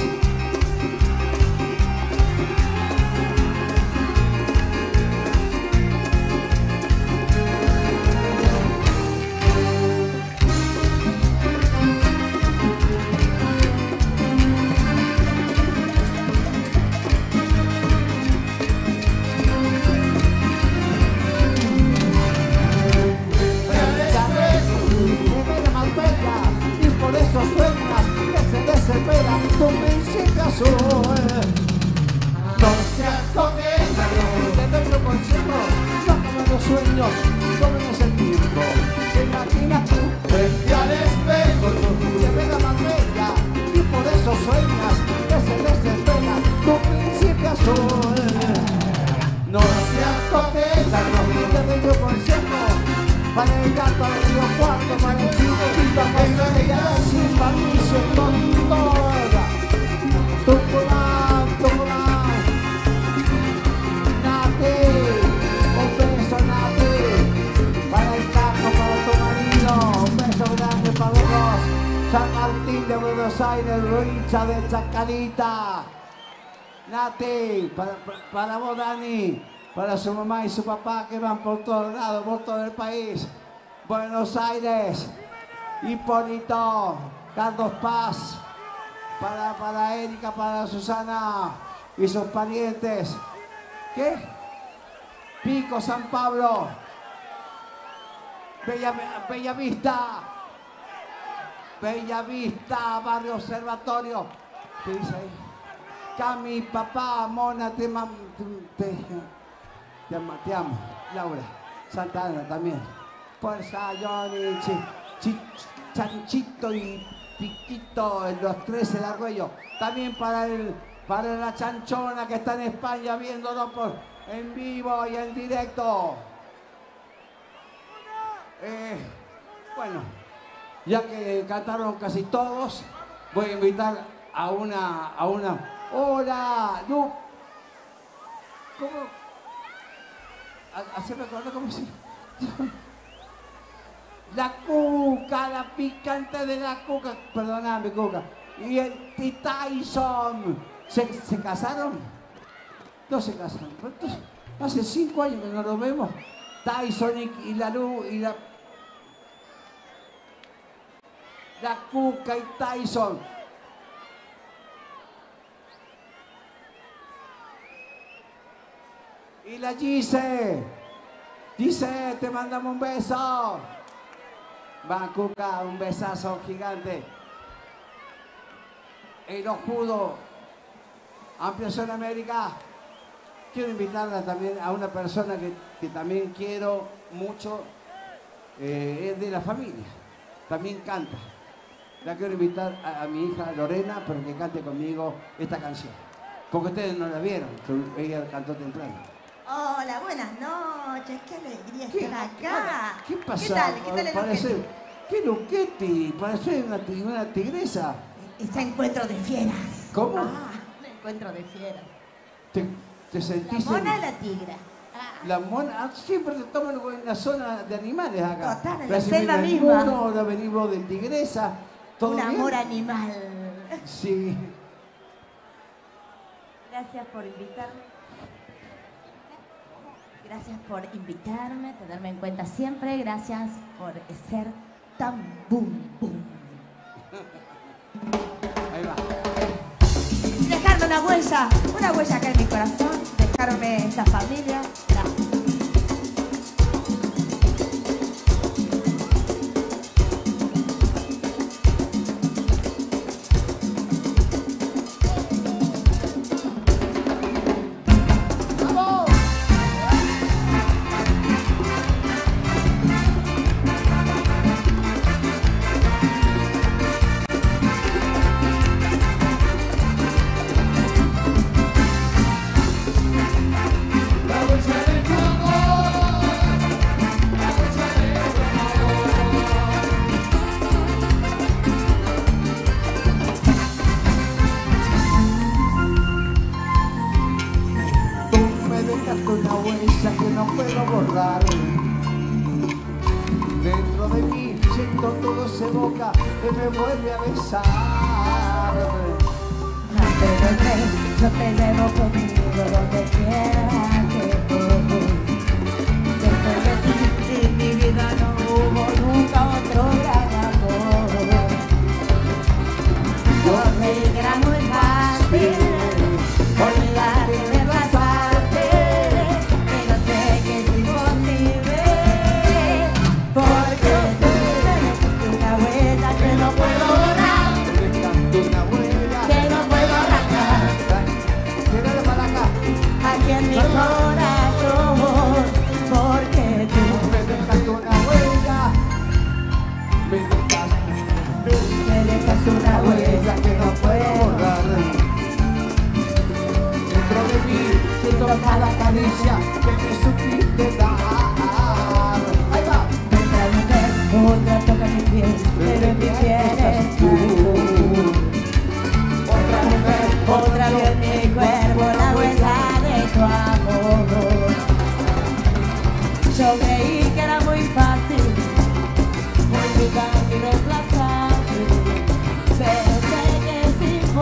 Sueñas que se desespera tu principio azul. No seas coqueta, no te doy un consejo, no acaban los sueños como en ese tiempo. Te imaginas tú frente al espejo, tú te ves más bella, y por eso sueñas que se desespera tu principio azul. No seas coqueta, no te doy un consejo, para el gato al río Cuarto, para el chico Vito, para el día sin permiso, con toda Tucumán, Nati, un beso Nati, para el Caco, para tu marido, un beso grande para vos, San Martín de hincha de Chacarita. Nati, para vos, Dani, para su mamá y su papá que van por todos lados, por todo el país. Buenos Aires, Hipólito, Carlos Paz, para Erika, para Susana y sus parientes. ¿Qué? Pico, San Pablo, Bella Vista, Barrio Observatorio. ¿Qué dice ahí? Cami, papá, Mona, te amo. Laura, Santana también. Fuerza, Johnny, Chanchito y Piquito, los tres el Argüello. También para la Chanchona que está en España viéndonos en vivo y en directo. Bueno, ya que cantaron casi todos, voy a invitar a una. Hola, Lu. ¿Cómo? Haceme acordar cómo se. La Cuca, la picante de la Cuca. Perdóname, Cuca. Y el Tyson. ¿Se casaron? No se casaron. Hace 5 años que no los vemos. Tyson y la Lu y la Cuca y Tyson. Y la Gise. Gise, te mandamos un beso. Va, Cuca, un besazo gigante. El Ojudo, Ampliación América. Quiero invitarla también a una persona que también quiero mucho. Es de la familia. También canta. La quiero invitar a mi hija Lorena para que cante conmigo esta canción. Porque ustedes no la vieron, ella cantó temprano. Hola, buenas noches, qué alegría estar acá. ¿Qué pasa? ¿Qué tal? ¿Qué tal el Luquetti? ¿Qué Luquetti? Parece una tigresa. Este encuentro de fieras. ¿Cómo? Un encuentro de fieras. ¿Te sentís? ¿La mona o la tigra? La mona, siempre se toman en la zona de animales acá. Total, en la selva misma. Ahora venimos de tigresa. ¿Todo un bien? amor animal. Sí. Gracias por invitarme. Gracias por invitarme, tenerme en cuenta siempre. Gracias por ser tan boom, boom. Ahí va. Y dejarme una huella acá en mi corazón. Dejarme esta familia. Gracias. Dentro de mí siento todo se evoca y me vuelve a besar. Yo te llevo conmigo donde quiera que voy. Después de ti en mi vida no hubo nunca otro gran amor. Porque el grano es fácil, olvidarte de pasarte, pero sé que es imposible. Porque tú me dejaste una huella que no puedo borrar. Que no puedo arrancar. Aquí en mi corazón. Porque tú me dejaste una huella. Me dejaste una huella que no puedo borrar. Dentro de mí siento cada caricia que me supiste dar. Ahí va. Otra toca mi piel, pero en mi piel estás tú. Otra mujer, otra vio en mi cuerpo la huella de tu amor. Yo creí que era muy fácil olvidar y reemplazarte, pero sé que es imposible.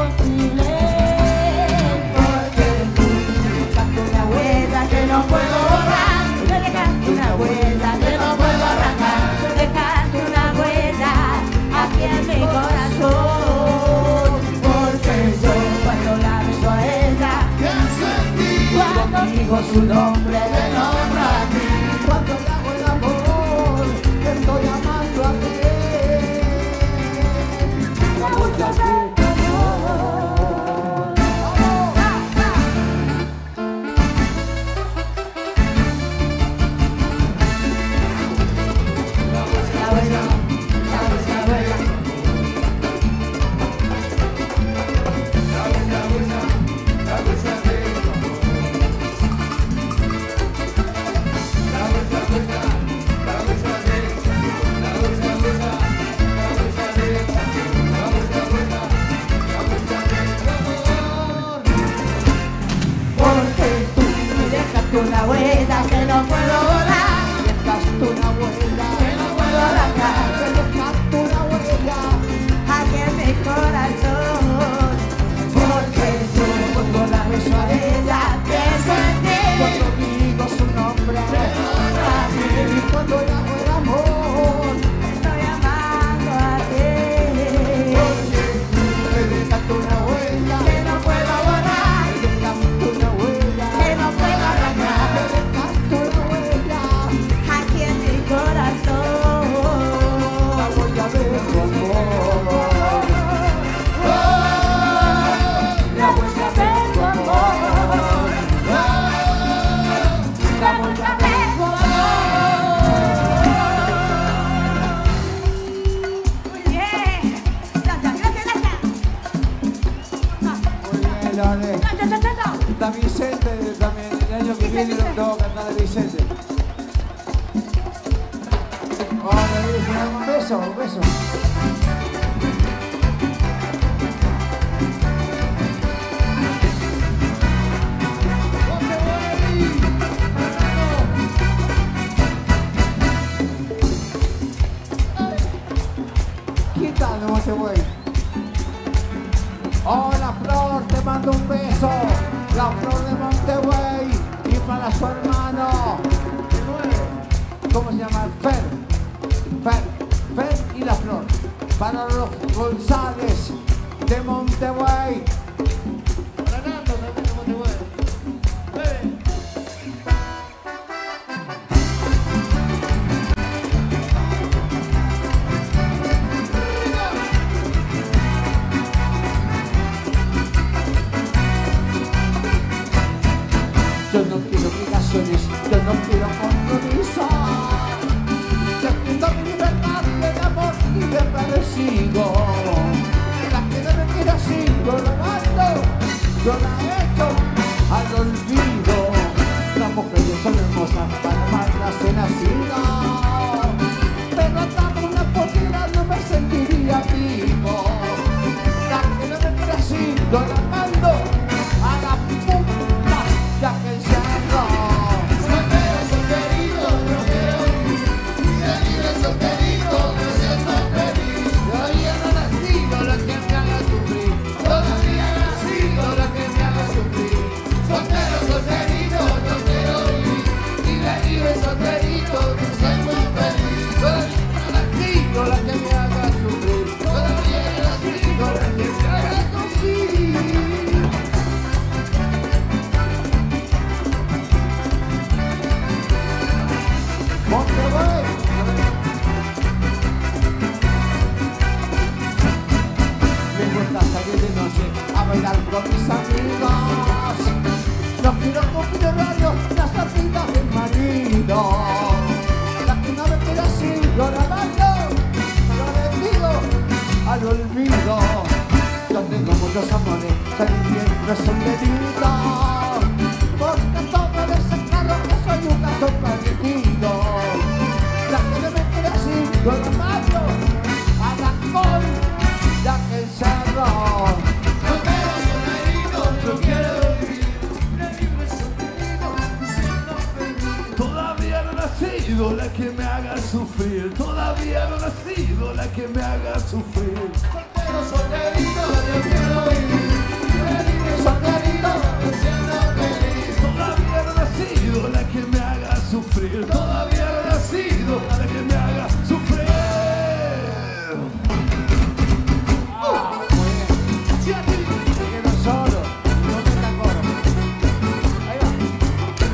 digo su nombre, te nombra a ti. Cuando le hago el amor, te estoy amando a ti. me gusta ver tu amor. Una huella que no puedo borrar, Dejaste una huella, que no puedo arrancar, dejaste una huella. aquí en mi corazón. Porque yo cuando la beso a ella pienso en ti. Cuando digo su nombre, Me nombra a ti. y cuando le hago el amor, Estoy amando a ti. me dejaste una huella, Que no puedo borrar, dejaste una huella, que no puedo arrancar, dejaste una huella. aquí en mi corazón. La voy a ver tu amor. La voy a ver tu amor. La voy a ver tu amor. Muy bien. Gracias, gracias, gracias. Muy bien, Lore. Gracias, gracias. Está Vicente también, el año que viene lo tengo que cantar a Vicente. Hola, Vicente, un beso, un beso. ¿Qué tal, Montebuey? Hola, Flor, te mando un beso. La Flor de Montebuey. Y para su hermano. ¿Cómo se llama? Fer y la Flor. Para los González de Montebuey. Fernando también de Montebuey. Yo no quiero obligaciones, yo no quiero compromiso. Te pido mi libertad de amor y de parecido. La que no me quiere así, yo la mando, yo la echo al olvido. Las mujeres son hermosas, para amarlas he nacido. Pero atado una poquita no me sentiría vivo. La que no me quiere así, yo la mando a la puta de aquel cerro. Soltero, solterito, no quiero vivir. Vida libre, solterito, me siento feliz. Todavía no ha nacido lo que me haga sufrir. Todavía no ha nacido lo que me haga sufrir. Soltero, solterito, no quiero vivir. Vida libre, solterito, que soy muy feliz. Todavía no ha nacido lo que me haga sufrir. Todavía no ha nacido lo que me haga sufrir. Montebuey. Me gusta salir de noche a bailar con mis amigos. No quiero cumplir horarios, las amigas del marido. La que no me quiere así, yo la mando, yo le digo al olvido. Yo tengo muchos amores, salir bien no es un delito. Porque todo ese claro que soy un caso perdido. La que no me quiere así, yo la mando a la col de aquel cerro. Soltero, solterito, no quiero vivir. Vida libre, solterito, me siento feliz. Todavía no ha nacido la que me haga sufrir. Todavía no ha nacido la que me haga sufrir. Soltero, solterito, no quiero vivir. Vida libre, solterito, me siento feliz. Todavía no ha nacido la que me haga sufrir. Todavía no ha nacido la que me haga sufrir. Me quedo solo, no me coro. Ahí va.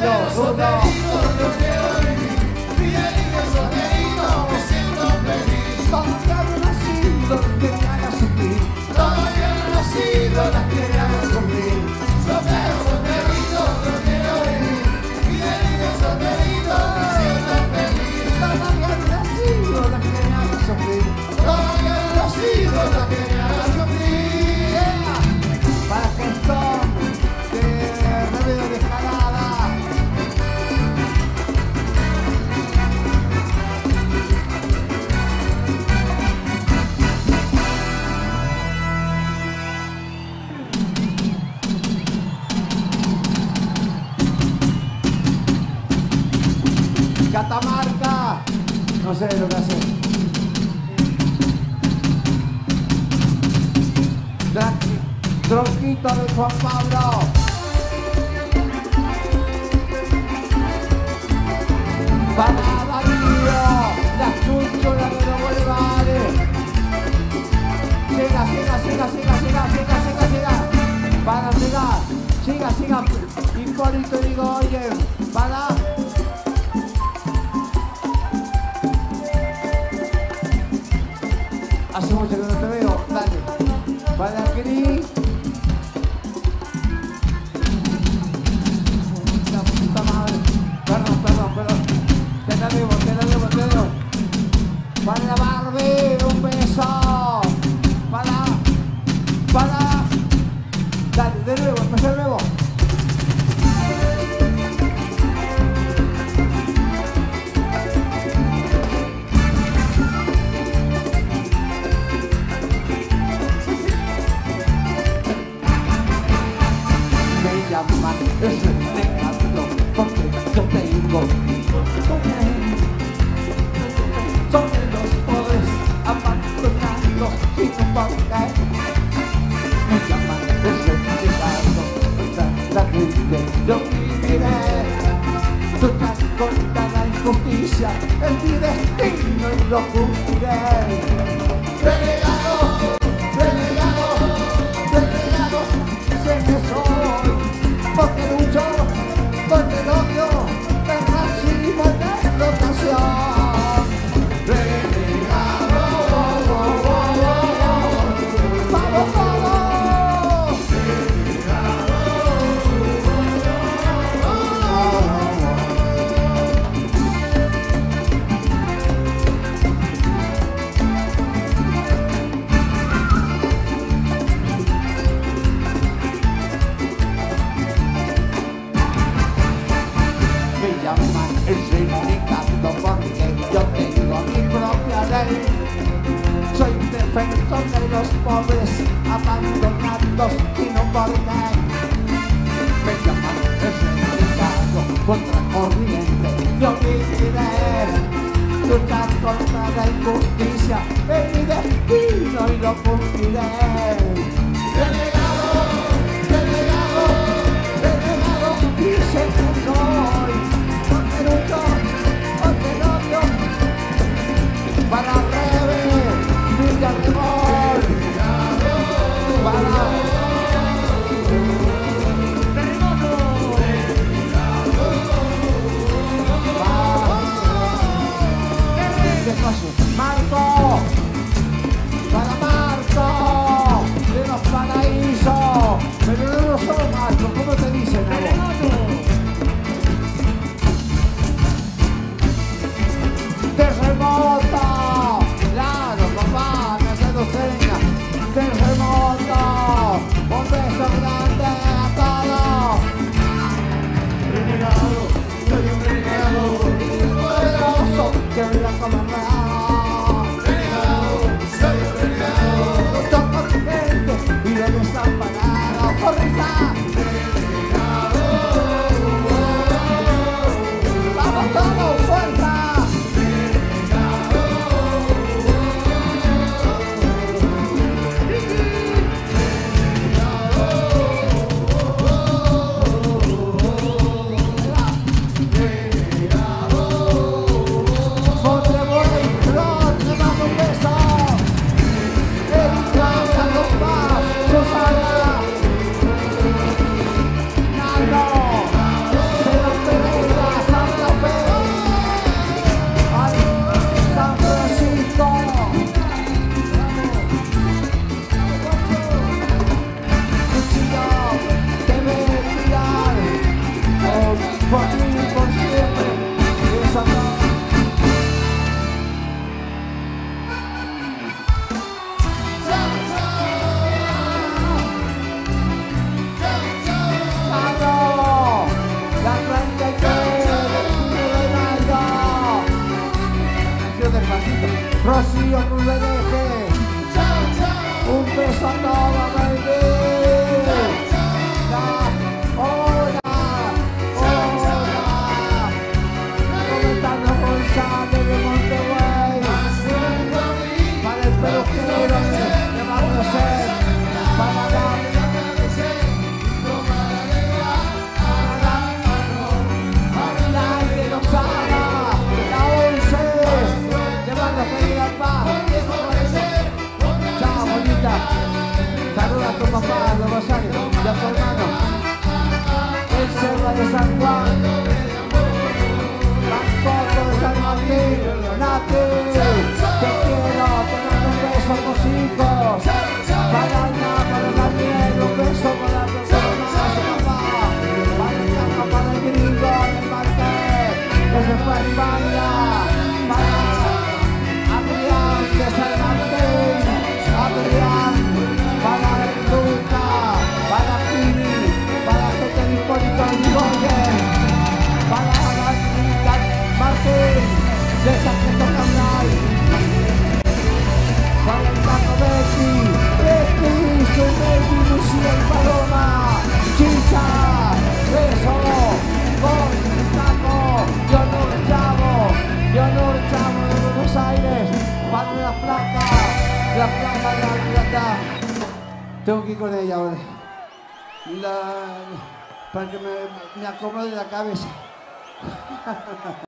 dos, uno. Yo quiero vivir, Miguelito solterito, me siento feliz. Todavía no he nacido que me haga sufrir. Todavía no he nacido la que me haga sufrir. Soltero, solterito, yo quiero vivir, Miguelito solterito, me siento feliz. Todavía no he nacido la que me haga sufrir. Todavía no he nacido la que me haga sufrir. Para Gestón de Remedio de Escalada. Catamarca, no sé lo que hace. Tronquito de Juan Pablo. Para Darío, la chúchula de los Bolívares. Siga. Para llegar, siga. Hipólito Yrigoyen, para. Hace mucho que no te veo, dale. Para Cris. La puta madre. Perdón. Te la debo. Para la Barbie, un beso. Para. Dale, de nuevo, empecé de nuevo. Es negando porque yo tengo son de los pobres abandonados y no por qué me llaman desesperado la gente yo viviré luchar contra la injusticia es mi destino y lo cumpliré renegado sé que soy porque lucho contra el odio, el racismo y la explotación. Renegado, vamos. El sindicato porque yo tengo mi propia ley. Soy defensor de los pobres abandonados y no por qué. Me llaman el sindicato contra corriente. Yo viviré luchar contra la injusticia. Es mi destino y lo cumpliré. Renegado, dice que soy. Para Rebe, Villarremol, para Marco, para Marco, de los paraísos. Rocío Crudeleje. Un beso a todos, baby. Hola, hola. Comentando González de Monterrey. Para el peluquero de Barrio Ser. Para la que nos ama. La 11 de Barrio Querida Paz. Chao, bonita. Saluda a tu papá de Rosario y a tu hermano. El Cerro de San Juan. Tampoco de San Martín. Nati, te quiero. Te mando un beso a tus hijos. Para Ana, para Daniel, un beso para tu hermano, papá. Para el Carlos, para el Gringo, el Marqués, que se fue a España. Para Adrián de San Martín. Adrián, para Luca, para Pini, para gente de Hipólito Yrigoyen, para Martín de Sargento Cabral, para el Taco Bessi, soy Messi, Lucía y Paloma, Chicha, beso, con Taco, yo no el chavo de Buenos Aires, para la flaca de la plata. Tengo que ir con ella ahora. Para que me acomode la cabeza.